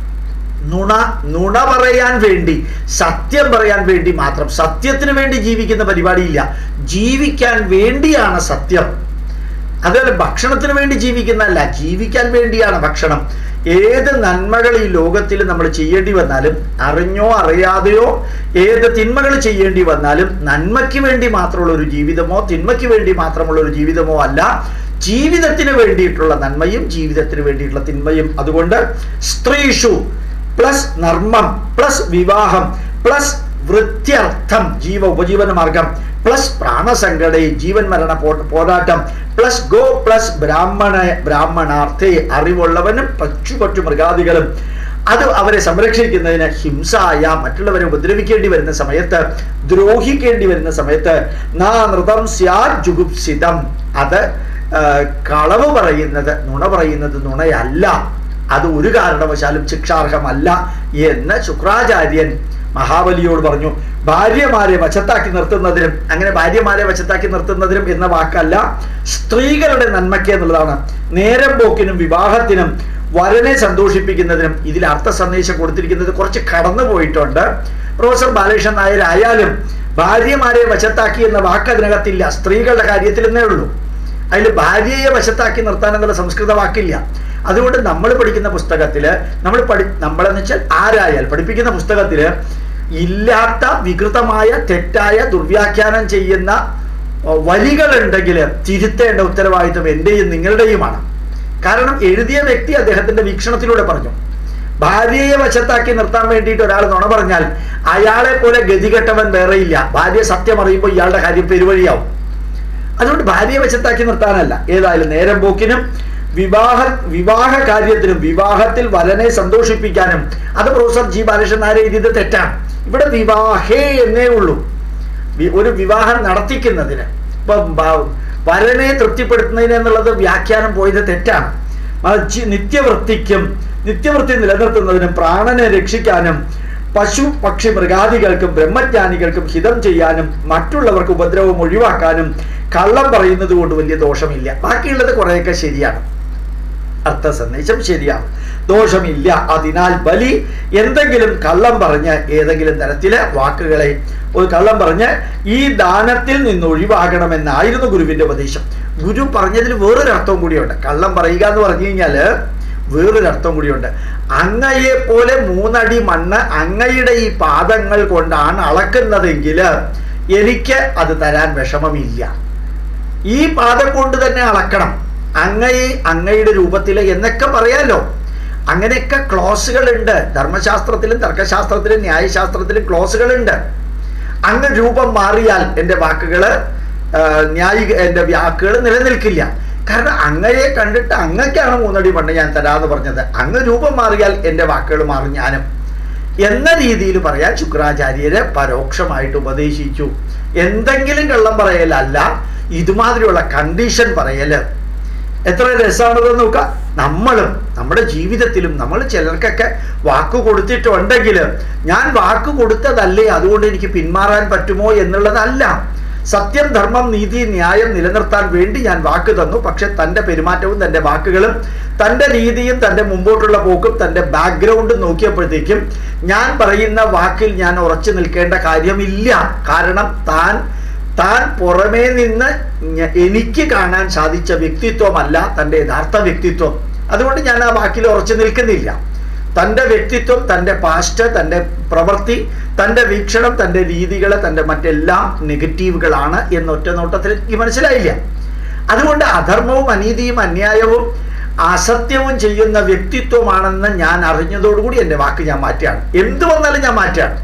നുണ നുണ പറയാൻ വേണ്ടി, സത്യം പറയാൻ വേണ്ടി മാത്രം, സത്യത്തിന് വേണ്ടി ജീവിക്കുന്ന പരിപാടിയില്ല. ജീവിക്കാൻ വേണ്ടിയാണ് സത്യം. അതുപോലെ ഭക്ഷണത്തിന് വേണ്ടി ജീവിക്കുന്നതല്ല, ജീവിക്കാൻ വേണ്ടിയാണ് ഭക്ഷണം. ഏത് നന്മകൾ ഈ ലോകത്തിൽ നമ്മൾ ചെയ്യേണ്ടി വന്നാലും, അറിഞ്ഞോ അറിയാതെയോ ഏത് തിന്മകൾ ചെയ്യേണ്ടി വന്നാലും നന്മയ്ക്ക് വേണ്ടി മാത്രമുള്ള ഒരു ജീവിതമോ തിന്മയ്ക്ക് വേണ്ടി മാത്രമുള്ള ഒരു ജീവിതമോ അല്ല, ജീവിതത്തിന് വേണ്ടിയിട്ടുള്ള നന്മയും ജീവിതത്തിന് വേണ്ടിയിട്ടുള്ള തിന്മയും. അതുകൊണ്ട് സ്ത്രീഷു പ്ലസ് നർമ്മം പ്ലസ് വിവാഹം പ്ലസ് വൃത്യർത്ഥം ജീവ ഉപജീവന മാർഗം പ്ലസ് പ്രാണസങ്കടേ ജീവൻ മരണ പോരാട്ടം പ്ലസ് ഗോ പ്ലസ് ബ്രാഹ്മണ ബ്രാഹ്മണാർത്ഥേ അറിവുള്ളവനും പച്ചു പറ്റു മൃഗാദികളും അത് അവരെ സംരക്ഷിക്കുന്നതിന് ഹിംസായ മറ്റുള്ളവരെ ഉപദ്രവിക്കേണ്ടി വരുന്ന സമയത്ത്, ദ്രോഹിക്കേണ്ടി വരുന്ന സമയത്ത് നാ നൃതം സ്യാത് ജുഗുപ്സിതം, അത് കളവ് പറയുന്നത്, നുണ പറയുന്നത് നുണയല്ല, അത് ഒരു കാരണവശാലും ശിക്ഷാർഹമല്ല എന്ന് ശുക്രാചാര്യൻ മഹാബലിയോട് പറഞ്ഞു. ഭാര്യമാരെ വശത്താക്കി നിർത്തുന്നതിനും, അങ്ങനെ ഭാര്യമാരെ വശത്താക്കി നിർത്തുന്നതിനും എന്ന വാക്കല്ല, സ്ത്രീകളുടെ നന്മയ്ക്ക് എന്നുള്ളതാണ്. നേരം പോക്കിനും വിവാഹത്തിനും വരനെ സന്തോഷിപ്പിക്കുന്നതിനും ഇതിൽ അർത്ഥ സന്ദേശം കൊടുത്തിരിക്കുന്നത് കുറച്ച് കടന്നു പോയിട്ടുണ്ട്. പ്രൊഫസർ ബാലകൃഷ്ണൻ നായർ ആയാലും ഭാര്യമാരെ വശത്താക്കി എന്ന വാക്ക് അതിനകത്തില്ല, സ്ത്രീകളുടെ കാര്യത്തിൽ എന്നേ ഉള്ളൂ. അതിൽ ഭാര്യയെ വശത്താക്കി നിർത്താൻ എന്നുള്ള സംസ്കൃത വാക്കില്ല. അതുകൊണ്ട് നമ്മൾ പഠിക്കുന്ന പുസ്തകത്തില് നമ്മൾ പഠി നമ്മളെന്ന് വെച്ചാൽ ആരായാൽ പഠിപ്പിക്കുന്ന പുസ്തകത്തില് ഇല്ലാത്ത വികൃതമായ തെറ്റായ ദുർവ്യാഖ്യാനം ചെയ്യുന്ന വരികളുണ്ടെങ്കിൽ തിരുത്തേണ്ട ഉത്തരവാദിത്വം എന്റെയും നിങ്ങളുടെയുമാണ്. കാരണം എഴുതിയ വ്യക്തി അദ്ദേഹത്തിന്റെ വീക്ഷണത്തിലൂടെ പറഞ്ഞു. ഭാര്യയെ വശത്താക്കി നിർത്താൻ വേണ്ടിയിട്ട് ഒരാൾ നുണ പറഞ്ഞാൽ അയാളെ പോലെ ഗതികെട്ടവൻ വേറെയില്ല. ഭാര്യ സത്യം അറിയുമ്പോൾ ഇയാളുടെ കാര്യം പെരുവഴിയാവും. അതുകൊണ്ട് ഭാര്യയെ വശത്താക്കി നിർത്താനല്ല, ഏതായാലും നേരം പോക്കിനും വിവാഹ വിവാഹ കാര്യത്തിനും വിവാഹത്തിൽ വരനെ സന്തോഷിപ്പിക്കാനും അത് പ്രൊഫസർ ജി ബാലകൃഷ്ണൻ നായർ എഴുതിയത് തെറ്റാണ്. ഇവിടെ വിവാഹേ എന്നേ ഉള്ളൂ. ഒരു വിവാഹം നടത്തിക്കുന്നതിന് ഇപ്പം വരനെ തൃപ്തിപ്പെടുത്തുന്നതിന് എന്നുള്ളത് വ്യാഖ്യാനം പോയത് തെറ്റാണ്. നിത്യവൃത്തിക്കും നിത്യവൃത്തി നിലനിർത്തുന്നതിനും പ്രാണനെ രക്ഷിക്കാനും പശു പക്ഷി മൃഗാദികൾക്കും ബ്രഹ്മജ്ഞാനികൾക്കും ഹിതം ചെയ്യാനും മറ്റുള്ളവർക്ക് ഉപദ്രവം ഒഴിവാക്കാനും കള്ളം പറയുന്നത് കൊണ്ട് വലിയ ദോഷമില്ല. ബാക്കിയുള്ളത് കുറേയൊക്കെ ശരിയാണ്, അർത്ഥ സന്ദേശം ശരിയാണ്, ദോഷമില്ല. അതിനാൽ ബലി എന്തെങ്കിലും കള്ളം പറഞ്ഞ് ഏതെങ്കിലും തരത്തില് വാക്കുകളെ ഒരു കള്ളം പറഞ്ഞ് ഈ ദാനത്തിൽ നിന്ന് ഒഴിവാകണമെന്നായിരുന്നു ഗുരുവിന്റെ ഉപദേശം. ഗുരു പറഞ്ഞതിൽ വേറൊരു അർത്ഥവും കൂടിയുണ്ട്. കള്ളം പറയുക എന്ന് പറഞ്ഞു കഴിഞ്ഞാല് വേറൊരു അർത്ഥം കൂടിയുണ്ട്. അങ്ങയെ പോലെ മൂന്നടി മണ്ണ് അങ്ങയുടെ ഈ പാദങ്ങൾ കൊണ്ടാണ് അളക്കുന്നതെങ്കിൽ എനിക്ക് അത് തരാൻ വിഷമമില്ല. ഈ പാദം കൊണ്ട് തന്നെ അളക്കണം, അങ്ങയെ അങ്ങയുടെ രൂപത്തില് എന്നൊക്കെ പറയാലോ. അങ്ങനെയൊക്കെ ക്ലോസുകൾ ഉണ്ട്. ധർമ്മശാസ്ത്രത്തിലും തർക്കശാസ്ത്രത്തിലും ന്യായശാസ്ത്രത്തിലും ക്ലോസുകൾ ഉണ്ട്. അങ്ങ് രൂപം മാറിയാൽ എൻ്റെ വാക്കുകള് ന്യായി എൻ്റെ വാക്കുകൾ നിലനിൽക്കില്ല. കാരണം അങ്ങയെ കണ്ടിട്ട് അങ്ങക്കാണ് മൂന്നടി മണ്ണ് ഞാൻ തരാന്ന് പറഞ്ഞത്. അങ്ങ് രൂപം മാറിയാൽ എൻ്റെ വാക്കുകൾ മാറും ഞാനും എന്ന രീതിയിൽ പറയാൻ ശുക്രാചാര്യരെ പരോക്ഷമായിട്ട് ഉപദേശിച്ചു. എന്തെങ്കിലും കള്ളം പറയലല്ല, ഇതുമാതിരിയുള്ള കണ്ടീഷൻ പറയല്. എത്ര രസമാണെന്ന് നോക്കാം. നമ്മളും നമ്മുടെ ജീവിതത്തിലും നമ്മൾ ചിലർക്കൊക്കെ വാക്ക് കൊടുത്തിട്ടുണ്ടെങ്കിൽ ഞാൻ വാക്ക് കൊടുത്തതല്ലേ അതുകൊണ്ട് എനിക്ക് പിന്മാറാൻ പറ്റുമോ എന്നുള്ളതല്ല. സത്യം ധർമ്മം നീതി ന്യായം നിലനിർത്താൻ വേണ്ടി ഞാൻ വാക്ക് തന്നു. പക്ഷെ തൻ്റെ പെരുമാറ്റവും തൻ്റെ വാക്കുകളും തൻ്റെ രീതിയും തൻ്റെ മുമ്പോട്ടുള്ള പോക്കും തൻ്റെ ബാക്ക്ഗ്രൗണ്ടും നോക്കിയപ്പോഴത്തേക്കും ഞാൻ പറയുന്ന വാക്കിൽ ഞാൻ ഉറച്ചു നിൽക്കേണ്ട കാര്യമില്ല. കാരണം താൻ താൻ പുറമേ നിന്ന് എനിക്ക് കാണാൻ സാധിച്ച വ്യക്തിത്വമല്ല തൻ്റെ യഥാർത്ഥ വ്യക്തിത്വം. അതുകൊണ്ട് ഞാൻ ആ വാക്കിൽ ഉറച്ചു നിൽക്കുന്നില്ല. തൻ്റെ വ്യക്തിത്വം, തൻ്റെ പാസ്റ്റ്, തൻ്റെ പ്രവൃത്തി, തൻ്റെ വീക്ഷണം, തൻ്റെ രീതികൾ, തൻ്റെ മറ്റെല്ലാം നെഗറ്റീവുകളാണ് എന്നൊറ്റ നോട്ടത്തിൽ എനിക്ക് മനസ്സിലായില്ല. അതുകൊണ്ട് അധർമ്മവും അനീതിയും അന്യായവും അസത്യവും ചെയ്യുന്ന വ്യക്തിത്വമാണെന്ന് ഞാൻ അറിഞ്ഞതോടുകൂടി എൻ്റെ വാക്ക് ഞാൻ മാറ്റുകയാണ്. എന്ത് വന്നാലും ഞാൻ മാറ്റുകയാണ്.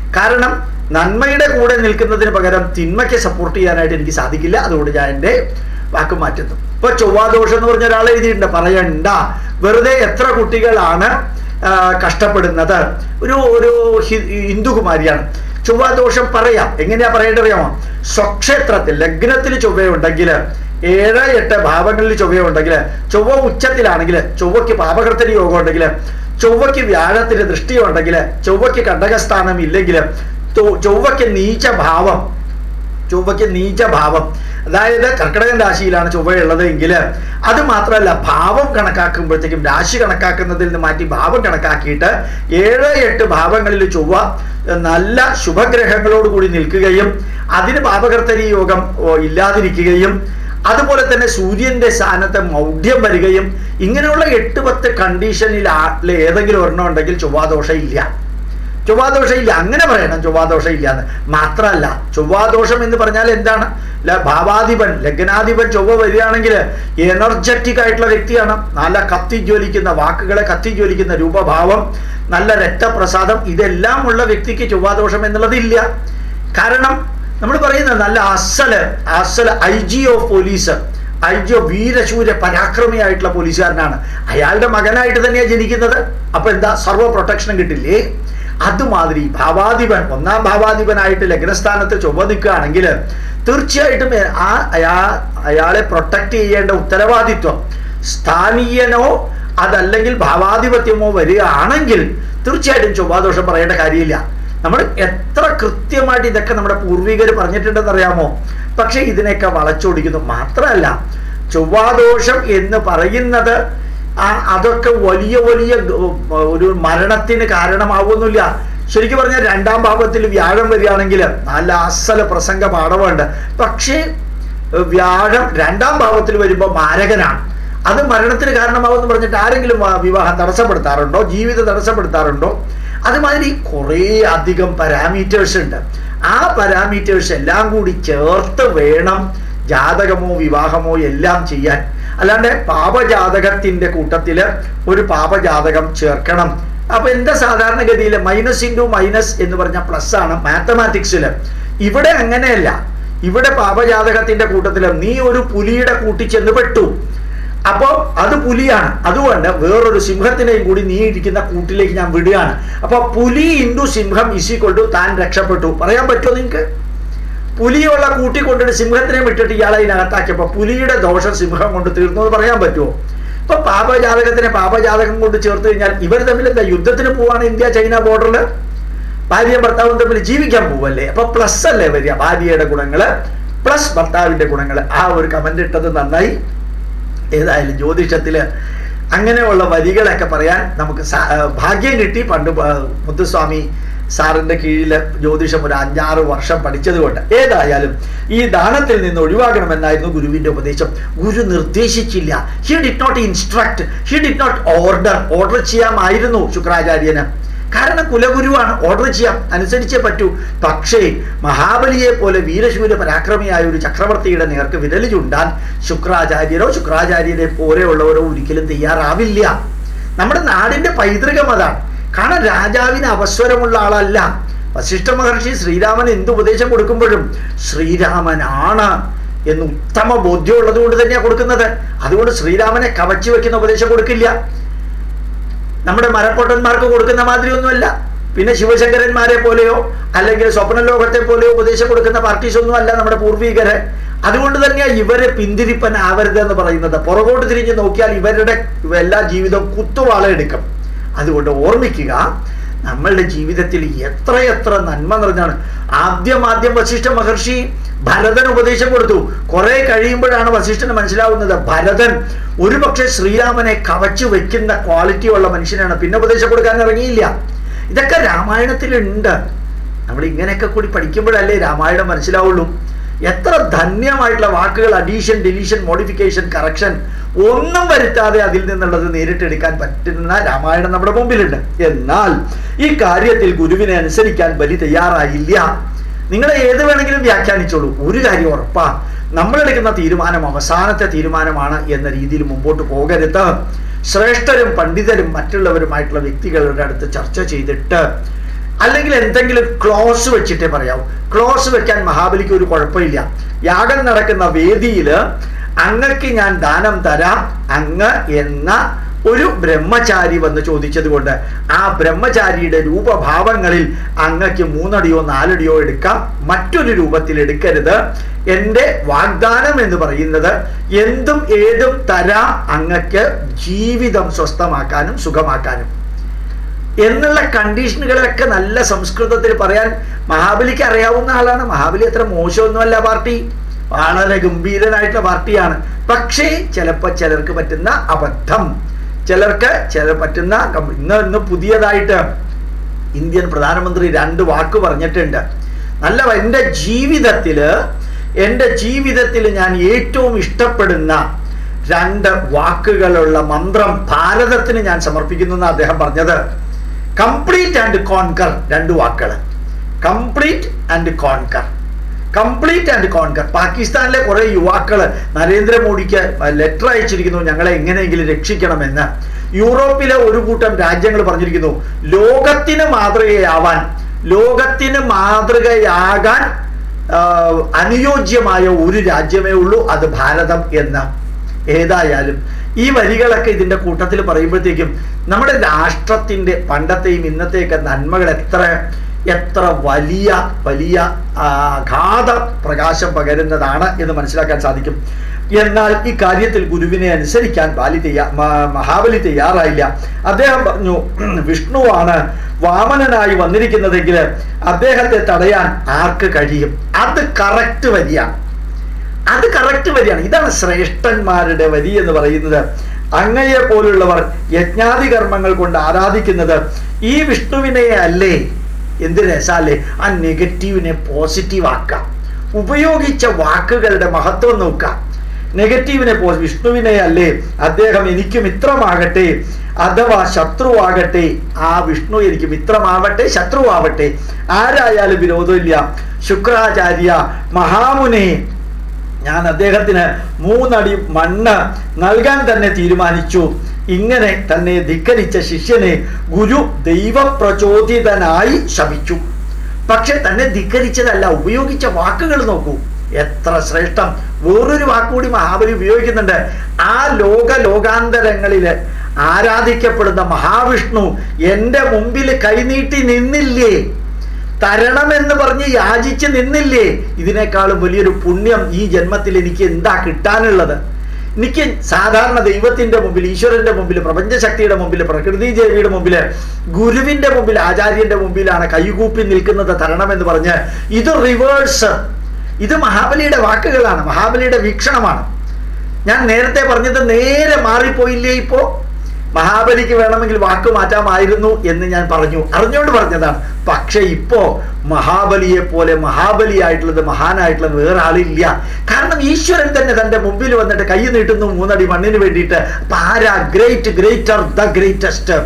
കാരണം നന്മയുടെ കൂടെ നിൽക്കുന്നതിന് പകരം തിന്മയ്ക്ക് സപ്പോർട്ട് ചെയ്യാനായിട്ട് എനിക്ക് സാധിക്കില്ല. അതുകൊണ്ട് ഞാൻ എൻ്റെ വാക്ക് മാറ്റുന്നു. ഇപ്പൊ ചൊവ്വാദോഷം എന്ന് പറഞ്ഞ ഒരാൾ എഴുതിയിട്ടുണ്ട്, പറയണ്ട. വെറുതെ എത്ര കുട്ടികളാണ് കഷ്ടപ്പെടുന്നത്. ഒരു ഒരു ഹിന്ദുകുമാരിയാണ്. ചൊവ്വാദോഷം പറയാം. എങ്ങനെയാ പറയേണ്ടത് അറിയാമോ? സ്വക്ഷേത്രത്തിൽ ലഗ്നത്തിൽ ചൊവ്വയുണ്ടെങ്കിൽ, ഏഴ് എട്ട് ഭാവങ്ങളിൽ ചൊവ്വയുണ്ടെങ്കിൽ, ചൊവ്വ ഉച്ചത്തിലാണെങ്കിൽ, ചൊവ്വയ്ക്ക് പാപകർത്തരി യോഗം ഉണ്ടെങ്കിൽ, ചൊവ്വയ്ക്ക് വ്യാഴത്തിന് ദൃഷ്ടിയുണ്ടെങ്കിൽ, ചൊവ്വയ്ക്ക് കണ്ടകസ്ഥാനം ഇല്ലെങ്കിൽ, ചൊവ്വയ്ക്ക് നീചഭാവം ചൊവ്വയ്ക്ക് നീചഭാവം അതായത് കർക്കിടകൻ രാശിയിലാണ് ചൊവ്വയുള്ളത് എങ്കിൽ, അത് മാത്രമല്ല ഭാവം കണക്കാക്കുമ്പോഴത്തേക്കും രാശി കണക്കാക്കുന്നതിൽ നിന്ന് മാറ്റി ഭാവം കണക്കാക്കിയിട്ട് ഏഴ് എട്ട് ഭാവങ്ങളിൽ ചൊവ്വ നല്ല ശുഭഗ്രഹങ്ങളോട് കൂടി നിൽക്കുകയും അതിന് പാപകർത്തരി യോഗം ഇല്ലാതിരിക്കുകയും അതുപോലെ തന്നെ സൂര്യന്റെ സ്ഥാനത്ത് മൗഢ്യം വരികയും ഇങ്ങനെയുള്ള എട്ട് പത്ത് കണ്ടീഷനിൽ ഏതെങ്കിലും ഒരെണ്ണം ഉണ്ടെങ്കിൽ ചൊവ്വാദോഷം ഇല്ല. ചൊവ്വാദോഷം ഇല്ല അങ്ങനെ പറയണം. ചൊവ്വാദോഷം ഇല്ല എന്ന് മാത്രമല്ല, ചൊവ്വാദോഷം എന്ന് പറഞ്ഞാൽ എന്താണ്? ഭാവാധിപൻ ലഗ്നാധിപൻ ചൊവ്വ വരികയാണെങ്കിൽ എനർജറ്റിക് ആയിട്ടുള്ള വ്യക്തിയാണ്. നല്ല കത്തിജ്വലിക്കുന്ന വാക്കുകളെ കത്തിജ്വലിക്കുന്ന രൂപഭാവം, നല്ല രക്തപ്രസാദം, ഇതെല്ലാം ഉള്ള വ്യക്തിക്ക് ചൊവ്വാദോഷം എന്നുള്ളത് ഇല്ല. കാരണം നമ്മൾ പറയുന്നത് നല്ല അസല് അസല് I G of police, I G of വീരശൂര പരാക്രമിയായിട്ടുള്ള പോലീസുകാരനാണ്. അയാളുടെ മകനായിട്ട് തന്നെയാണ് ജനിക്കുന്നത്. അപ്പൊ എന്താ സർവ്വ പ്രൊട്ടക്ഷനും കിട്ടില്ലേ? അതുമാതിരി ഭാവാധിപൻ ഒന്നാം ഭാവാധിപനായിട്ട് ലഗ്നസ്ഥാനത്ത് ചൊവ്വ നിൽക്കുകയാണെങ്കിൽ തീർച്ചയായിട്ടും ആ അയാ അയാളെ പ്രൊട്ടക്ട് ചെയ്യേണ്ട ഉത്തരവാദിത്വം സ്ഥാനീയനോ അതല്ലെങ്കിൽ ഭാവാധിപത്യമോ വരികയാണെങ്കിൽ തീർച്ചയായിട്ടും ചൊവ്വാദോഷം പറയേണ്ട കാര്യമില്ല. നമ്മൾ എത്ര കൃത്യമായിട്ട് ഇതൊക്കെ നമ്മുടെ പൂർവികർ പറഞ്ഞിട്ടുണ്ടെന്ന് അറിയാമോ? പക്ഷെ ഇതിനെയൊക്കെ വളച്ചൊടിക്കുന്നു. മാത്രമല്ല, ചൊവ്വാദോഷം എന്ന് പറയുന്നത് ആ അതൊക്കെ വലിയ വലിയ ഒരു മരണത്തിന് കാരണമാവുന്നില്ല. ശരിക്കും പറഞ്ഞാൽ രണ്ടാം ഭാവത്തിൽ വ്യാഴം വരികയാണെങ്കിൽ നല്ല അസല പ്രസംഗ പാഠമുണ്ട്. പക്ഷേ വ്യാഴം രണ്ടാം ഭാവത്തിൽ വരുമ്പോൾ മാരകനാണ്. അത് മരണത്തിന് കാരണമാവുമെന്ന് പറഞ്ഞിട്ട് ആരെങ്കിലും വിവാഹം തടസ്സപ്പെടുത്താറുണ്ടോ? ജീവിതം തടസ്സപ്പെടുത്താറുണ്ടോ? അതുമാതിരി കുറേ അധികം പാരാമീറ്റേഴ്സ് ഉണ്ട്. ആ പാരാമീറ്റേഴ്സ് എല്ലാം കൂടി ചേർത്ത് വേണം ജാതകമോ വിവാഹമോ എല്ലാം ചെയ്യാൻ. അല്ലാണ്ട് പാപജാതകത്തിന്റെ കൂട്ടത്തില് ഒരു പാപജാതകം ചേർക്കണം. അപ്പൊ എന്താ സാധാരണഗതിയിൽ മൈനസ് ഇൻറ്റു മൈനസ് എന്ന് പറഞ്ഞ പ്ലസ് ആണ് മാത്തമാറ്റിക്സില്. ഇവിടെ അങ്ങനെയല്ല. ഇവിടെ പാപജാതകത്തിന്റെ കൂട്ടത്തില് നീ ഒരു പുലിയുടെ കൂട്ടിച്ചെന്ന് പെട്ടു, അപ്പൊ അത് പുലിയാണ്. അതുകൊണ്ട് വേറൊരു സിംഹത്തിനെയും കൂടി നീ ഇരിക്കുന്ന കൂട്ടിലേക്ക് ഞാൻ വിടുകയാണ്. അപ്പൊ പുലി ഇൻറ്റു സിംഹം ഇസ് ഈക്വൽ ടു താൻ രക്ഷപ്പെട്ടു. പറയാൻ പറ്റുമോ നിങ്ങൾക്ക്? പുലിയുള്ള കൂട്ടി കൊണ്ടിട്ട് സിംഹത്തിനെ വിട്ടിട്ട് ഇയാളെ ഇതിനകത്താക്കിയപ്പോ പുലിയുടെ ദോഷം സിംഹം കൊണ്ട് തീർന്നു എന്ന് പറയാൻ പറ്റുമോ? ഇപ്പൊ പാപജാതകത്തിനെ പാപജാതകം കൊണ്ട് ചേർത്ത് കഴിഞ്ഞാൽ ഇവർ തമ്മിൽ എന്താ യുദ്ധത്തിന് പോവാണ്? ഇന്ത്യ ചൈന ബോർഡറിൽ ഭാര്യയും ഭർത്താവും തമ്മിൽ ജീവിക്കാൻ പോവല്ലേ? അപ്പൊ പ്ലസ് അല്ലേ വരിക? ഭാര്യയുടെ ഗുണങ്ങള് പ്ലസ് ഭർത്താവിന്റെ ഗുണങ്ങള്. ആ ഒരു കമന്റ് ഇട്ടത് നന്നായി. ഏതായാലും ജ്യോതിഷത്തില് അങ്ങനെയുള്ള വരികളൊക്കെ പറയാൻ നമുക്ക് ഭാഗ്യം കിട്ടി. പണ്ട് മുത്തുസ്വാമി സാറിന്റെ കീഴിൽ ജ്യോതിഷം ഒരു അഞ്ചാറ് വർഷം പഠിച്ചത് കൊണ്ട് ഏതായാലും ഈ ദാനത്തിൽ നിന്ന് ഒഴിവാക്കണമെന്നായിരുന്നു ഗുരുവിന്റെ ഉപദേശം. ഗുരു നിർദ്ദേശിച്ചില്ല. He did not instruct, he did not order. Order ചെയ്യാമായിരുന്നു ശുക്രാചാര്യന്. കാരണം കുലഗുരുവാണ്, ഓർഡർ ചെയ്യാം, അനുസരിച്ചേ പറ്റൂ. പക്ഷേ മഹാബലിയെ പോലെ വീരശൂര പരാക്രമിയായ ഒരു ചക്രവർത്തിയുടെ നേർക്ക് വിരൽ ചൂണ്ടാൻ ശുക്രാചാര്യരോ ശുക്രാചാര്യരെ പോലെയുള്ളവരോ ഒരിക്കലും തയ്യാറാവില്ല. നമ്മുടെ നാടിന്റെ പൈതൃകം അതാണ്. കാരണം രാജാവിന് അവസ്വരമുള്ള ആളല്ല. വസിഷ്ഠ മഹർഷി ശ്രീരാമൻ എന്ത് ഉപദേശം കൊടുക്കുമ്പോഴും ശ്രീരാമനാണ് എന്ന് ഉത്തമ ബോധ്യമുള്ളത് കൊണ്ട് തന്നെയാണ് കൊടുക്കുന്നത്. അതുകൊണ്ട് ശ്രീരാമനെ കവച്ചു വെക്കുന്ന ഉപദേശം കൊടുക്കില്ല. നമ്മുടെ മരപ്പൊട്ടന്മാർക്ക് കൊടുക്കുന്ന മാതിരി ഒന്നുമല്ല. പിന്നെ ശിവശങ്കരന്മാരെ പോലെയോ അല്ലെങ്കിൽ സ്വപ്നലോകത്തെ പോലെയോ ഉപദേശം കൊടുക്കുന്ന പാർട്ടീസ് ഒന്നും അല്ല നമ്മുടെ പൂർവികരെ. അതുകൊണ്ട് തന്നെയാണ് ഇവരെ പിന്തിരിപ്പനാവരുത് എന്ന് പറയുന്നത്. പുറകോട്ട് തിരിഞ്ഞ് നോക്കിയാൽ ഇവരുടെ എല്ലാ ജീവിതവും കുത്തുവാള എടുക്കും. അതുകൊണ്ട് ഓർമ്മിക്കുക, നമ്മളുടെ ജീവിതത്തിൽ എത്രയെത്ര നന്മ നിറഞ്ഞാണ്. ആദ്യം ആദ്യം വസിഷ്ഠ മഹർഷി ഭരതൻ ഉപദേശം കൊടുത്തു. കുറെ കഴിയുമ്പോഴാണ് വസിഷ്ഠന് മനസ്സിലാവുന്നത് ഭരതൻ ഒരുപക്ഷെ ശ്രീരാമനെ കവച്ചു വെക്കുന്ന ക്വാളിറ്റി ഉള്ള മനുഷ്യനാണ്. പിന്നെ ഉപദേശം കൊടുക്കാൻ ഇറങ്ങിയില്ല. ഇതൊക്കെ രാമായണത്തിലുണ്ട്. നമ്മൾ ഇങ്ങനെയൊക്കെ കൂടി പഠിക്കുമ്പോഴല്ലേ രാമായണം മനസ്സിലാവുള്ളൂ. എത്ര ധന്യമായിട്ടുള്ള വാക്കുകൾ, അഡീഷൻ, ഡിലീഷൻ, മോഡിഫിക്കേഷൻ, കറക്ഷൻ ഒന്നും വരുത്താതെ അതിൽ നിന്നുള്ളത് നേരിട്ടെടുക്കാൻ പറ്റുന്ന രാമായണം നമ്മുടെ മുമ്പിലുണ്ട്. എന്നാൽ ഈ കാര്യത്തിൽ ഗുരുവിനെ അനുസരിക്കാൻ ബലി തയ്യാറായില്ല. നിങ്ങൾ ഏത് വേണമെങ്കിലും വ്യാഖ്യാനിച്ചോളൂ. ഒരു കാര്യം ഉറപ്പാ, നമ്മളെടുക്കുന്ന തീരുമാനം അവസാനത്തെ തീരുമാനമാണ് എന്ന രീതിയിൽ മുമ്പോട്ട് പോകരുത്. ശ്രേഷ്ഠരും പണ്ഡിതരും മറ്റുള്ളവരുമായിട്ടുള്ള വ്യക്തികളുടെ അടുത്ത് ചർച്ച ചെയ്തിട്ട് അല്ലെങ്കിൽ എന്തെങ്കിലും ക്ലോസ് വെച്ചിട്ടേ പറയാവൂ. ക്ലോസ് വെക്കാൻ മഹാബലിക്ക് ഒരു കുഴപ്പമില്ല. യാഗം നടക്കുന്ന വേദിയിൽ അങ്ങക്ക് ഞാൻ ദാനം തരാം അങ്ങ് എന്ന ഒരു ബ്രഹ്മചാരി വന്ന് ചോദിച്ചത് കൊണ്ട് ആ ബ്രഹ്മചാരിയുടെ രൂപഭാവങ്ങളിൽ അങ്ങക്ക് മൂന്നടിയോ നാലടിയോ എടുക്കാം, മറ്റൊരു രൂപത്തിൽ എടുക്കരുത്. എൻ്റെ വാഗ്ദാനം എന്ന് പറയുന്നത് എന്തും ഏതും തരാം അങ്ങക്ക് ജീവിതം സ്വസ്ഥമാക്കാനും സുഖമാക്കാനും എന്നുള്ള കണ്ടീഷനുകളൊക്കെ നല്ല സംസ്കൃതത്തിൽ പറയാൻ മഹാബലിക്ക് അറിയാവുന്ന ആളാണ്. മഹാബലി അത്ര മോശമൊന്നുമല്ല, പാർട്ടി വളരെ ഗംഭീരനായിട്ടുള്ള പാർട്ടിയാണ്. പക്ഷേ ചിലപ്പോൾ ചിലർക്ക് പറ്റുന്ന അബദ്ധം, ചിലർക്ക് ചില പറ്റുന്ന ഇന്ന് ഇന്ന് പുതിയതായിട്ട് ഇന്ത്യൻ പ്രധാനമന്ത്രി രണ്ട് വാക്ക് പറഞ്ഞിട്ടുണ്ട്. നല്ല എൻ്റെ ജീവിതത്തിൽ എൻ്റെ ജീവിതത്തിൽ ഞാൻ ഏറ്റവും ഇഷ്ടപ്പെടുന്ന രണ്ട് വാക്കുകളുള്ള മന്ത്രം ഭാരതത്തിന് ഞാൻ സമർപ്പിക്കുന്നു എന്ന് അദ്ദേഹം പറഞ്ഞത്. കംപ്ലീറ്റ് ആൻഡ് കോൺകർ, രണ്ട് വാക്കുകൾ. Complete and conquer, complete and conquer. പാകിസ്ഥാനിലെ കുറെ യുവാക്കൾ നരേന്ദ്രമോദിക്ക് ലെറ്റർ അയച്ചിരിക്കുന്നു ഞങ്ങളെ എങ്ങനെയെങ്കിലും രക്ഷിക്കണമെന്ന്. യൂറോപ്പിലെ ഒരു കൂട്ടം രാജ്യങ്ങൾ പറഞ്ഞിരിക്കുന്നു ലോകത്തിന് മാതൃകയാവാൻ, ലോകത്തിന് മാതൃകയാകാൻ അനുയോജ്യമായ ഒരു രാജ്യമേ ഉള്ളൂ, അത് ഭാരതം എന്ന്. ഏതായാലും ഈ വരികളൊക്കെ ഇതിൻ്റെ കൂട്ടത്തിൽ പറയുമ്പോഴത്തേക്കും നമ്മുടെ രാഷ്ട്രത്തിൻ്റെ പണ്ടത്തെയും ഇന്നത്തെയൊക്കെ നന്മകൾ എത്ര എത്ര വലിയ വലിയ അഗാധ പ്രകാശം പകരുന്നതാണ് എന്ന് മനസ്സിലാക്കാൻ സാധിക്കും. എന്നാൽ ഈ കാര്യത്തിൽ ഗുരുവിനെ അനുസരിക്കാൻ ബാലി തയ്യാ മഹാബലി തയ്യാറായില്ല. അദ്ദേഹം പറഞ്ഞു വിഷ്ണുവാണ് വാമനനായി വന്നിരിക്കുന്നതെങ്കിൽ അദ്ദേഹത്തെ തടയാൻ ആർക്ക് കഴിയും? അത് കറക്റ്റ് വരിയാണ്, അത് കറക്റ്റ് വരിയാണ്. ഇതാണ് ശ്രേഷ്ഠന്മാരുടെ വരി എന്ന് പറയുന്നത്. അങ്ങയെ പോലുള്ളവർ യജ്ഞാതി കർമ്മങ്ങൾ കൊണ്ട് ആരാധിക്കുന്നത് ഈ വിഷ്ണുവിനെ അല്ലേ? എന്ത് രസാലേ ആ നെഗറ്റീവിനെ പോസിറ്റീവ് ആക്കാം. ഉപയോഗിച്ച വാക്കുകളുടെ മഹത്വം നോക്കാം. നെഗറ്റീവിനെ പോ വിഷ്ണുവിനെ അല്ലേ അദ്ദേഹം എനിക്ക് മിത്രമാകട്ടെ അഥവാ ശത്രുവാകട്ടെ, ആ വിഷ്ണു എനിക്ക് മിത്രമാവട്ടെ ശത്രുവാവട്ടെ, ആരായാലും വിരോധമില്ല. ശുക്രാചാര്യ മഹാമുനെ, ഞാൻ അദ്ദേഹത്തിന് മൂന്നടി മണ്ണ് നൽകാൻ തന്നെ തീരുമാനിച്ചു. ഇങ്ങനെ തന്നെ ധിക്കരിച്ച ശിഷ്യനെ ഗുരു ദൈവപ്രചോദിതനായി ശപിച്ചു. പക്ഷെ തന്നെ ധിക്കരിച്ചതല്ല, ഉപയോഗിച്ച വാക്കുകൾ നോക്കൂ എത്ര ശ്രേഷ്ഠം. വേറൊരു വാക്കുകൂടി മഹാബലി ഉപയോഗിക്കുന്നുണ്ട്. ആ ലോക ലോകാന്തരങ്ങളില് ആരാധിക്കപ്പെടുന്ന മഹാവിഷ്ണു എൻ്റെ മുമ്പിൽ കൈനീട്ടി നിന്നില്ലേ, തരണമെന്ന് പറഞ്ഞ് യാചിച്ച് നിന്നില്ലേ? ഇതിനേക്കാളും വലിയൊരു പുണ്യം ഈ ജന്മത്തിൽ എനിക്ക് എന്താ കിട്ടാനുള്ളത്? എനിക്ക് സാധാരണ ദൈവത്തിന്റെ മുമ്പിൽ, ഈശ്വരന്റെ മുമ്പിൽ, പ്രപഞ്ചശക്തിയുടെ മുമ്പിൽ, പ്രകൃതി ദേവിയുടെ മുമ്പിൽ, ഗുരുവിന്റെ മുമ്പിൽ, ആചാര്യന്റെ മുമ്പിലാണ് കൈകൂപ്പി നിൽക്കുന്നത് തരണമെന്ന് പറഞ്ഞ്. ഇത് റിവേഴ്സ്. ഇത് മഹാബലിയുടെ വാക്കുകളാണ്, മഹാബലിയുടെ വീക്ഷണമാണ്. ഞാൻ നേരത്തെ പറഞ്ഞത് നേരെ മാറിപ്പോയില്ലേ? ഇപ്പോ മഹാബലിക്ക് വേണമെങ്കിൽ വാക്ക് മാറ്റാമായിരുന്നു എന്ന് ഞാൻ പറഞ്ഞു, അറിഞ്ഞുകൊണ്ട് പറഞ്ഞതാണ്. പക്ഷെ ഇപ്പോ മഹാബലിയെ പോലെ മഹാബലിയായിട്ടുള്ളത്, മഹാനായിട്ടുള്ളത് വേറെ ആളില്ല. കാരണം ഈശ്വരൻ തന്നെ തന്റെ മുമ്പിൽ വന്നിട്ട് കൈ നീട്ടുന്നു മൂന്നടി മണ്ണിന് വേണ്ടിയിട്ട്. അപ്പൊ ആരാ ഗ്രേറ്റ്? ഗ്രേറ്റർ ദ ഗ്രേറ്റസ്റ്റ്,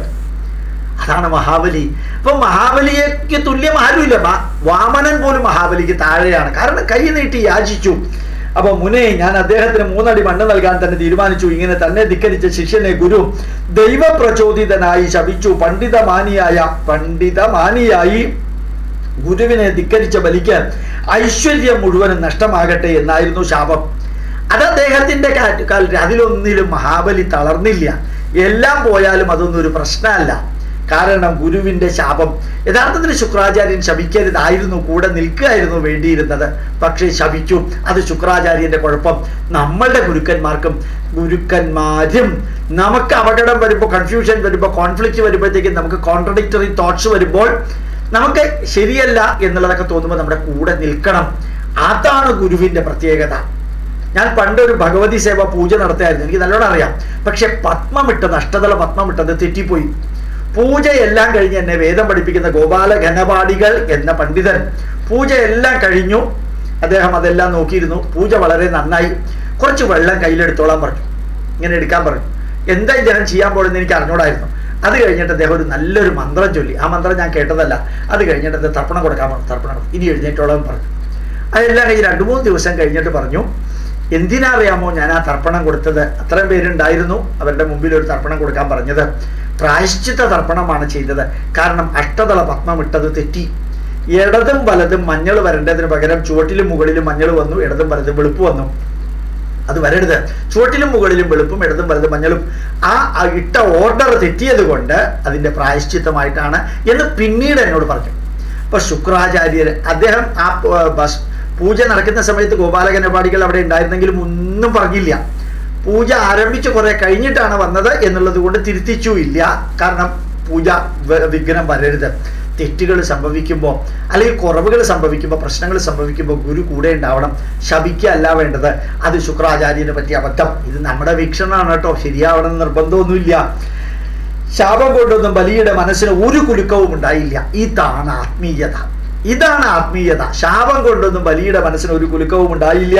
അതാണ് മഹാബലി. അപ്പൊ മഹാബലിക്ക് തുല്യം ആരുമില്ല. വാമനൻ പോലും മഹാബലിക്ക് താഴെയാണ്. കാരണം കൈ നീട്ടി യാചിച്ചു. അപ്പൊ മുനെ, ഞാൻ അദ്ദേഹത്തിന് മൂന്നടി മണ്ണ് നൽകാൻ തന്നെ തീരുമാനിച്ചു. ഇങ്ങനെ തന്നെ ധിക്കരിച്ച ശിഷ്യനെ ഗുരു ദൈവപ്രചോദിതനായി ശപിച്ചു. പണ്ഡിതമാനിയായ പണ്ഡിതമാനിയായി ഗുരുവിനെ ധിക്കരിച്ച ബലിക്ക് ഐശ്വര്യം മുഴുവനും നഷ്ടമാകട്ടെ എന്നായിരുന്നു ശാപം. അത് അദ്ദേഹത്തിന്റെ കാലത്ത് അതിലൊന്നിലും മഹാബലി തളർന്നില്ല. എല്ലാം പോയാലും അതൊന്നും ഒരു പ്രശ്നമല്ല. കാരണം ഗുരുവിന്റെ ശാപം യഥാർത്ഥത്തിൽ ശുക്രാചാര്യൻ ശപിക്കരുതായിരുന്നു, കൂടെ നിൽക്കുകയായിരുന്നു വേണ്ടിയിരുന്നത്. പക്ഷേ ശപിച്ചു. അത് ശുക്രാചാര്യന്റെ കുഴപ്പം. നമ്മളുടെ ഗുരുക്കന്മാർക്കും ഗുരുക്കന്മാരും നമുക്ക് അപകടം വരുമ്പോൾ, കൺഫ്യൂഷൻ വരുമ്പോൾ, കോൺഫ്ലിക്റ്റ് വരുമ്പോഴത്തേക്കും, നമുക്ക് കോൺട്രഡിക്ടറി തോട്ട്സ് വരുമ്പോൾ, നമുക്ക് ശരിയല്ല എന്നുള്ളതൊക്കെ തോന്നുമ്പോൾ നമ്മുടെ കൂടെ നിൽക്കണം. അതാണ് ഗുരുവിന്റെ പ്രത്യേകത. ഞാൻ പണ്ടൊരു ഭഗവതി സേവ പൂജ നടത്തിയായിരുന്നു, എനിക്ക് നല്ലോണം അറിയാം. പക്ഷെ പത്മമിട്ട് നഷ്ടതല പത്മമിട്ടത് തെറ്റിപ്പോയി. പൂജയെല്ലാം കഴിഞ്ഞ് എന്നെ വേദം പഠിപ്പിക്കുന്ന ഗോപാല ഘനപാടികൾ എന്ന പണ്ഡിതൻ പൂജയെല്ലാം കഴിഞ്ഞു. അദ്ദേഹം അതെല്ലാം നോക്കിയിരുന്നു. പൂജ വളരെ നന്നായി. കുറച്ച് വെള്ളം കയ്യിലെടുത്തോളാൻ പറഞ്ഞു. ഇങ്ങനെ എടുക്കാൻ പറഞ്ഞു. എന്താ ഇദ്ദേഹം ചെയ്യാൻ പോകുന്നത് എനിക്ക് അറിഞ്ഞൂടായിരുന്നു. അത് കഴിഞ്ഞിട്ട് അദ്ദേഹം ഒരു നല്ലൊരു മന്ത്രം ചൊല്ലി. ആ മന്ത്രം ഞാൻ കേട്ടതല്ല. അത് കഴിഞ്ഞിട്ട് അദ്ദേഹം തർപ്പണം കൊടുക്കാൻ പറഞ്ഞു. തർപ്പണം ഇനി എഴുന്നേറ്റോളം പറഞ്ഞു. അതെല്ലാം കഴിഞ്ഞ് രണ്ടു മൂന്ന് ദിവസം കഴിഞ്ഞിട്ട് പറഞ്ഞു, എന്തിനാ അറിയാമോ ഞാൻ ആ തർപ്പണം കൊടുത്തത്? അത്രയും പേരുണ്ടായിരുന്നു അവരുടെ മുമ്പിൽ ഒരു തർപ്പണം കൊടുക്കാൻ പറഞ്ഞത്. പ്രായശ്ചിത്ത തർപ്പണമാണ് ചെയ്തത്. കാരണം അഷ്ടതള പത്മം ഇട്ടത് തെറ്റി. ഇടതും വലതും മഞ്ഞൾ വരേണ്ടതിന് പകരം ചുവട്ടിലും മുകളിലും മഞ്ഞൾ വന്നു, ഇടതും വലതും വെളുപ്പ് വന്നു. അത് വരരുത്. ചുവട്ടിലും മുകളിലും വെളുപ്പും ഇടതും വലതും മഞ്ഞളും. ആ ഇട്ട ഓർഡർ തെറ്റിയത് കൊണ്ട് അതിൻ്റെ പ്രായശ്ചിത്തമായിട്ടാണ് എന്ന് പിന്നീട് എന്നോട് പറഞ്ഞു. അപ്പൊ ശുക്രാചാര്യർ അദ്ദേഹം ആ ബസ് പൂജ നടക്കുന്ന സമയത്ത് ഗോപാലകനപാടികൾ അവിടെ ഉണ്ടായിരുന്നെങ്കിലും ഒന്നും പറഞ്ഞില്ല. പൂജ ആരംഭിച്ച് കുറെ കഴിഞ്ഞിട്ടാണ് വന്നത് എന്നുള്ളത് കൊണ്ട് തിരുത്തിച്ചു ഇല്ല. കാരണം പൂജ വിഘ്നം വരരുത്. തെറ്റുകൾ സംഭവിക്കുമ്പോൾ അല്ലെങ്കിൽ കുറവുകൾ സംഭവിക്കുമ്പോൾ പ്രശ്നങ്ങൾ സംഭവിക്കുമ്പോൾ ഗുരു കൂടെ ഉണ്ടാവണം. ശപിക്കല്ല വേണ്ടത്. അത് ശുക്രാചാര്യനെ പറ്റിയ അബദ്ധം. ഇത് നമ്മുടെ വീക്ഷണമാണ് കേട്ടോ, ശരിയാവണം നിർബന്ധമൊന്നുമില്ല. ശാപം കൊണ്ടൊന്നും ബലിയുടെ മനസ്സിന് ഒരു കുലുക്കവും ഉണ്ടായില്ല. ഇതാണ് ആത്മീയത. ഇതാണ് ആത്മീയത. ശാപം കൊണ്ടൊന്നും ബലിയുടെ മനസ്സിന് ഒരു കുലുക്കവും ഉണ്ടായില്ല.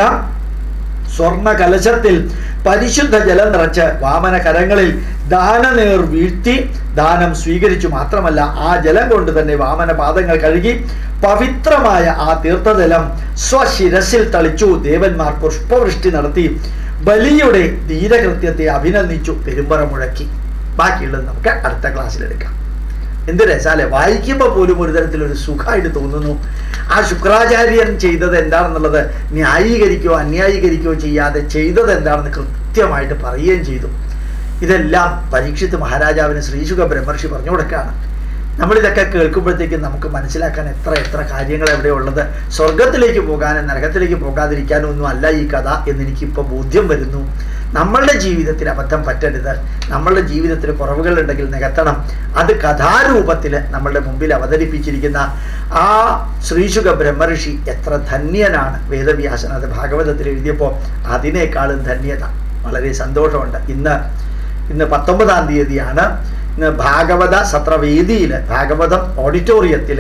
സ്വർണ്ണ കലശത്തിൽ പരിശുദ്ധ ജലം നിറച്ച് വാമന കരങ്ങളിൽ ദാനനേർ വീഴ്ത്തി ദാനം സ്വീകരിച്ചു. മാത്രമല്ല ആ ജലം കൊണ്ട് തന്നെ വാമന പാദങ്ങൾ കഴുകി പവിത്രമായ ആ തീർത്ഥജലം സ്വശിരസിൽ തളിച്ചു. ദേവന്മാർ പുഷ്പവൃഷ്ടി നടത്തി ബലിയുടെ ധീരകൃത്യത്തെ അഭിനന്ദിച്ചു, പെരുമ്പറ മുഴക്കി. ബാക്കിയുള്ളത് നമുക്ക് അടുത്ത ക്ലാസ്സിലെടുക്കാം. എന്ത് രസാലെ, വായിക്കുമ്പോൾ പോലും ഒരു തരത്തിലൊരു സുഖമായിട്ട് തോന്നുന്നു. ആ ശുക്രാചാര്യൻ ചെയ്തത് എന്താണെന്നുള്ളത് ന്യായീകരിക്കുകയോ അന്യായീകരിക്കുകയോ ചെയ്യാതെ ചെയ്തത് എന്താണെന്ന് കൃത്യമായിട്ട് പറയുകയും ചെയ്തു. ഇതെല്ലാം പരീക്ഷിത്ത് മഹാരാജാവിന് ശ്രീശുക ബ്രഹ്മർഷി പറഞ്ഞു കൊടുക്കുകയാണ്. നമ്മളിതൊക്കെ കേൾക്കുമ്പോഴത്തേക്കും നമുക്ക് മനസ്സിലാക്കാൻ എത്ര എത്ര കാര്യങ്ങൾ എവിടെ ഉള്ളത്. സ്വർഗത്തിലേക്ക് പോകാനും നരകത്തിലേക്ക് പോകാതിരിക്കാനും ഒന്നും അല്ല ഈ കഥ എന്നെനിക്കിപ്പോൾ ബോധ്യം വരുന്നു. നമ്മളുടെ ജീവിതത്തിൽ അബദ്ധം പറ്റരുത്. നമ്മളുടെ ജീവിതത്തിൽ കുറവുകളുണ്ടെങ്കിൽ നികത്തണം. അത് കഥാരൂപത്തിൽ നമ്മളുടെ മുമ്പിൽ അവതരിപ്പിച്ചിരിക്കുന്ന ആ ശ്രീശുക ബ്രഹ്മഋഷി എത്ര ധന്യനാണ്. വേദവ്യാസൻ അത് ഭാഗവതത്തിൽ എഴുതിയപ്പോൾ അതിനേക്കാളും ധന്യത. വളരെ സന്തോഷമുണ്ട്. ഇന്ന് ഇന്ന് പത്തൊമ്പതാം തീയതിയാണ്. ഇന്ന് ഭാഗവത സത്രവേദിയിൽ ഭാഗവതം ഓഡിറ്റോറിയത്തിൽ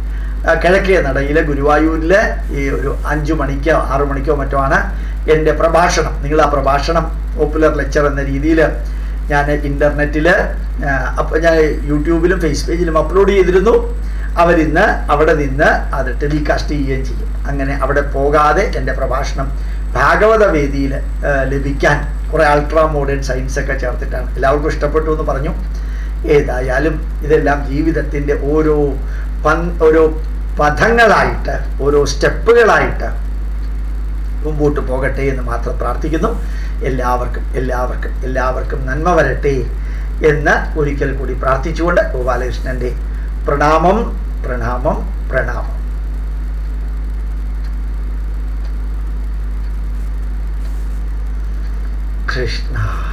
കിഴക്കേ നടയിൽ ഗുരുവായൂരിൽ ഈ ഒരു അഞ്ചു മണിക്കോ ആറു മണിക്കോ മറ്റോ ആണ് എൻ്റെ പ്രഭാഷണം. നിങ്ങൾ ആ പ്രഭാഷണം പോപ്പുലർ ലെക്ചർ എന്ന രീതിയിൽ ഞാൻ ഇൻ്റർനെറ്റിൽ അപ്പോൾ ഞാൻ യൂട്യൂബിലും ഫേസ് പേജിലും അപ്ലോഡ് ചെയ്തിരുന്നു. അവരിന്ന് അവിടെ നിന്ന് അത് ടെലികാസ്റ്റ് ചെയ്യുകയും ചെയ്യും. അങ്ങനെ അവിടെ പോകാതെ എൻ്റെ പ്രഭാഷണം ഭാഗവത വേദിയിൽ ലഭിക്കാൻ കുറേ അൾട്രാ മോഡേൺ സയൻസ് ഒക്കെ ചേർത്തിട്ടാണ്. എല്ലാവർക്കും ഇഷ്ടപ്പെട്ടു എന്ന് പറഞ്ഞു. ഏതായാലും ഇതെല്ലാം ജീവിതത്തിൻ്റെ ഓരോ പൻ ഓരോ പദങ്ങളായിട്ട് ഓരോ സ്റ്റെപ്പുകളായിട്ട് മുമ്പോട്ട് പോകട്ടെ എന്ന് മാത്രം പ്രാർത്ഥിക്കുന്നു. എല്ലാവർക്കും എല്ലാവർക്കും എല്ലാവർക്കും നന്മ വരട്ടെ എന്ന് ഒരിക്കൽ കൂടി പ്രാർത്ഥിച്ചുകൊണ്ട് ഗോപാലകൃഷ്ണൻ്റെ പ്രണാമം പ്രണാമം പ്രണാമം. കൃഷ്ണ.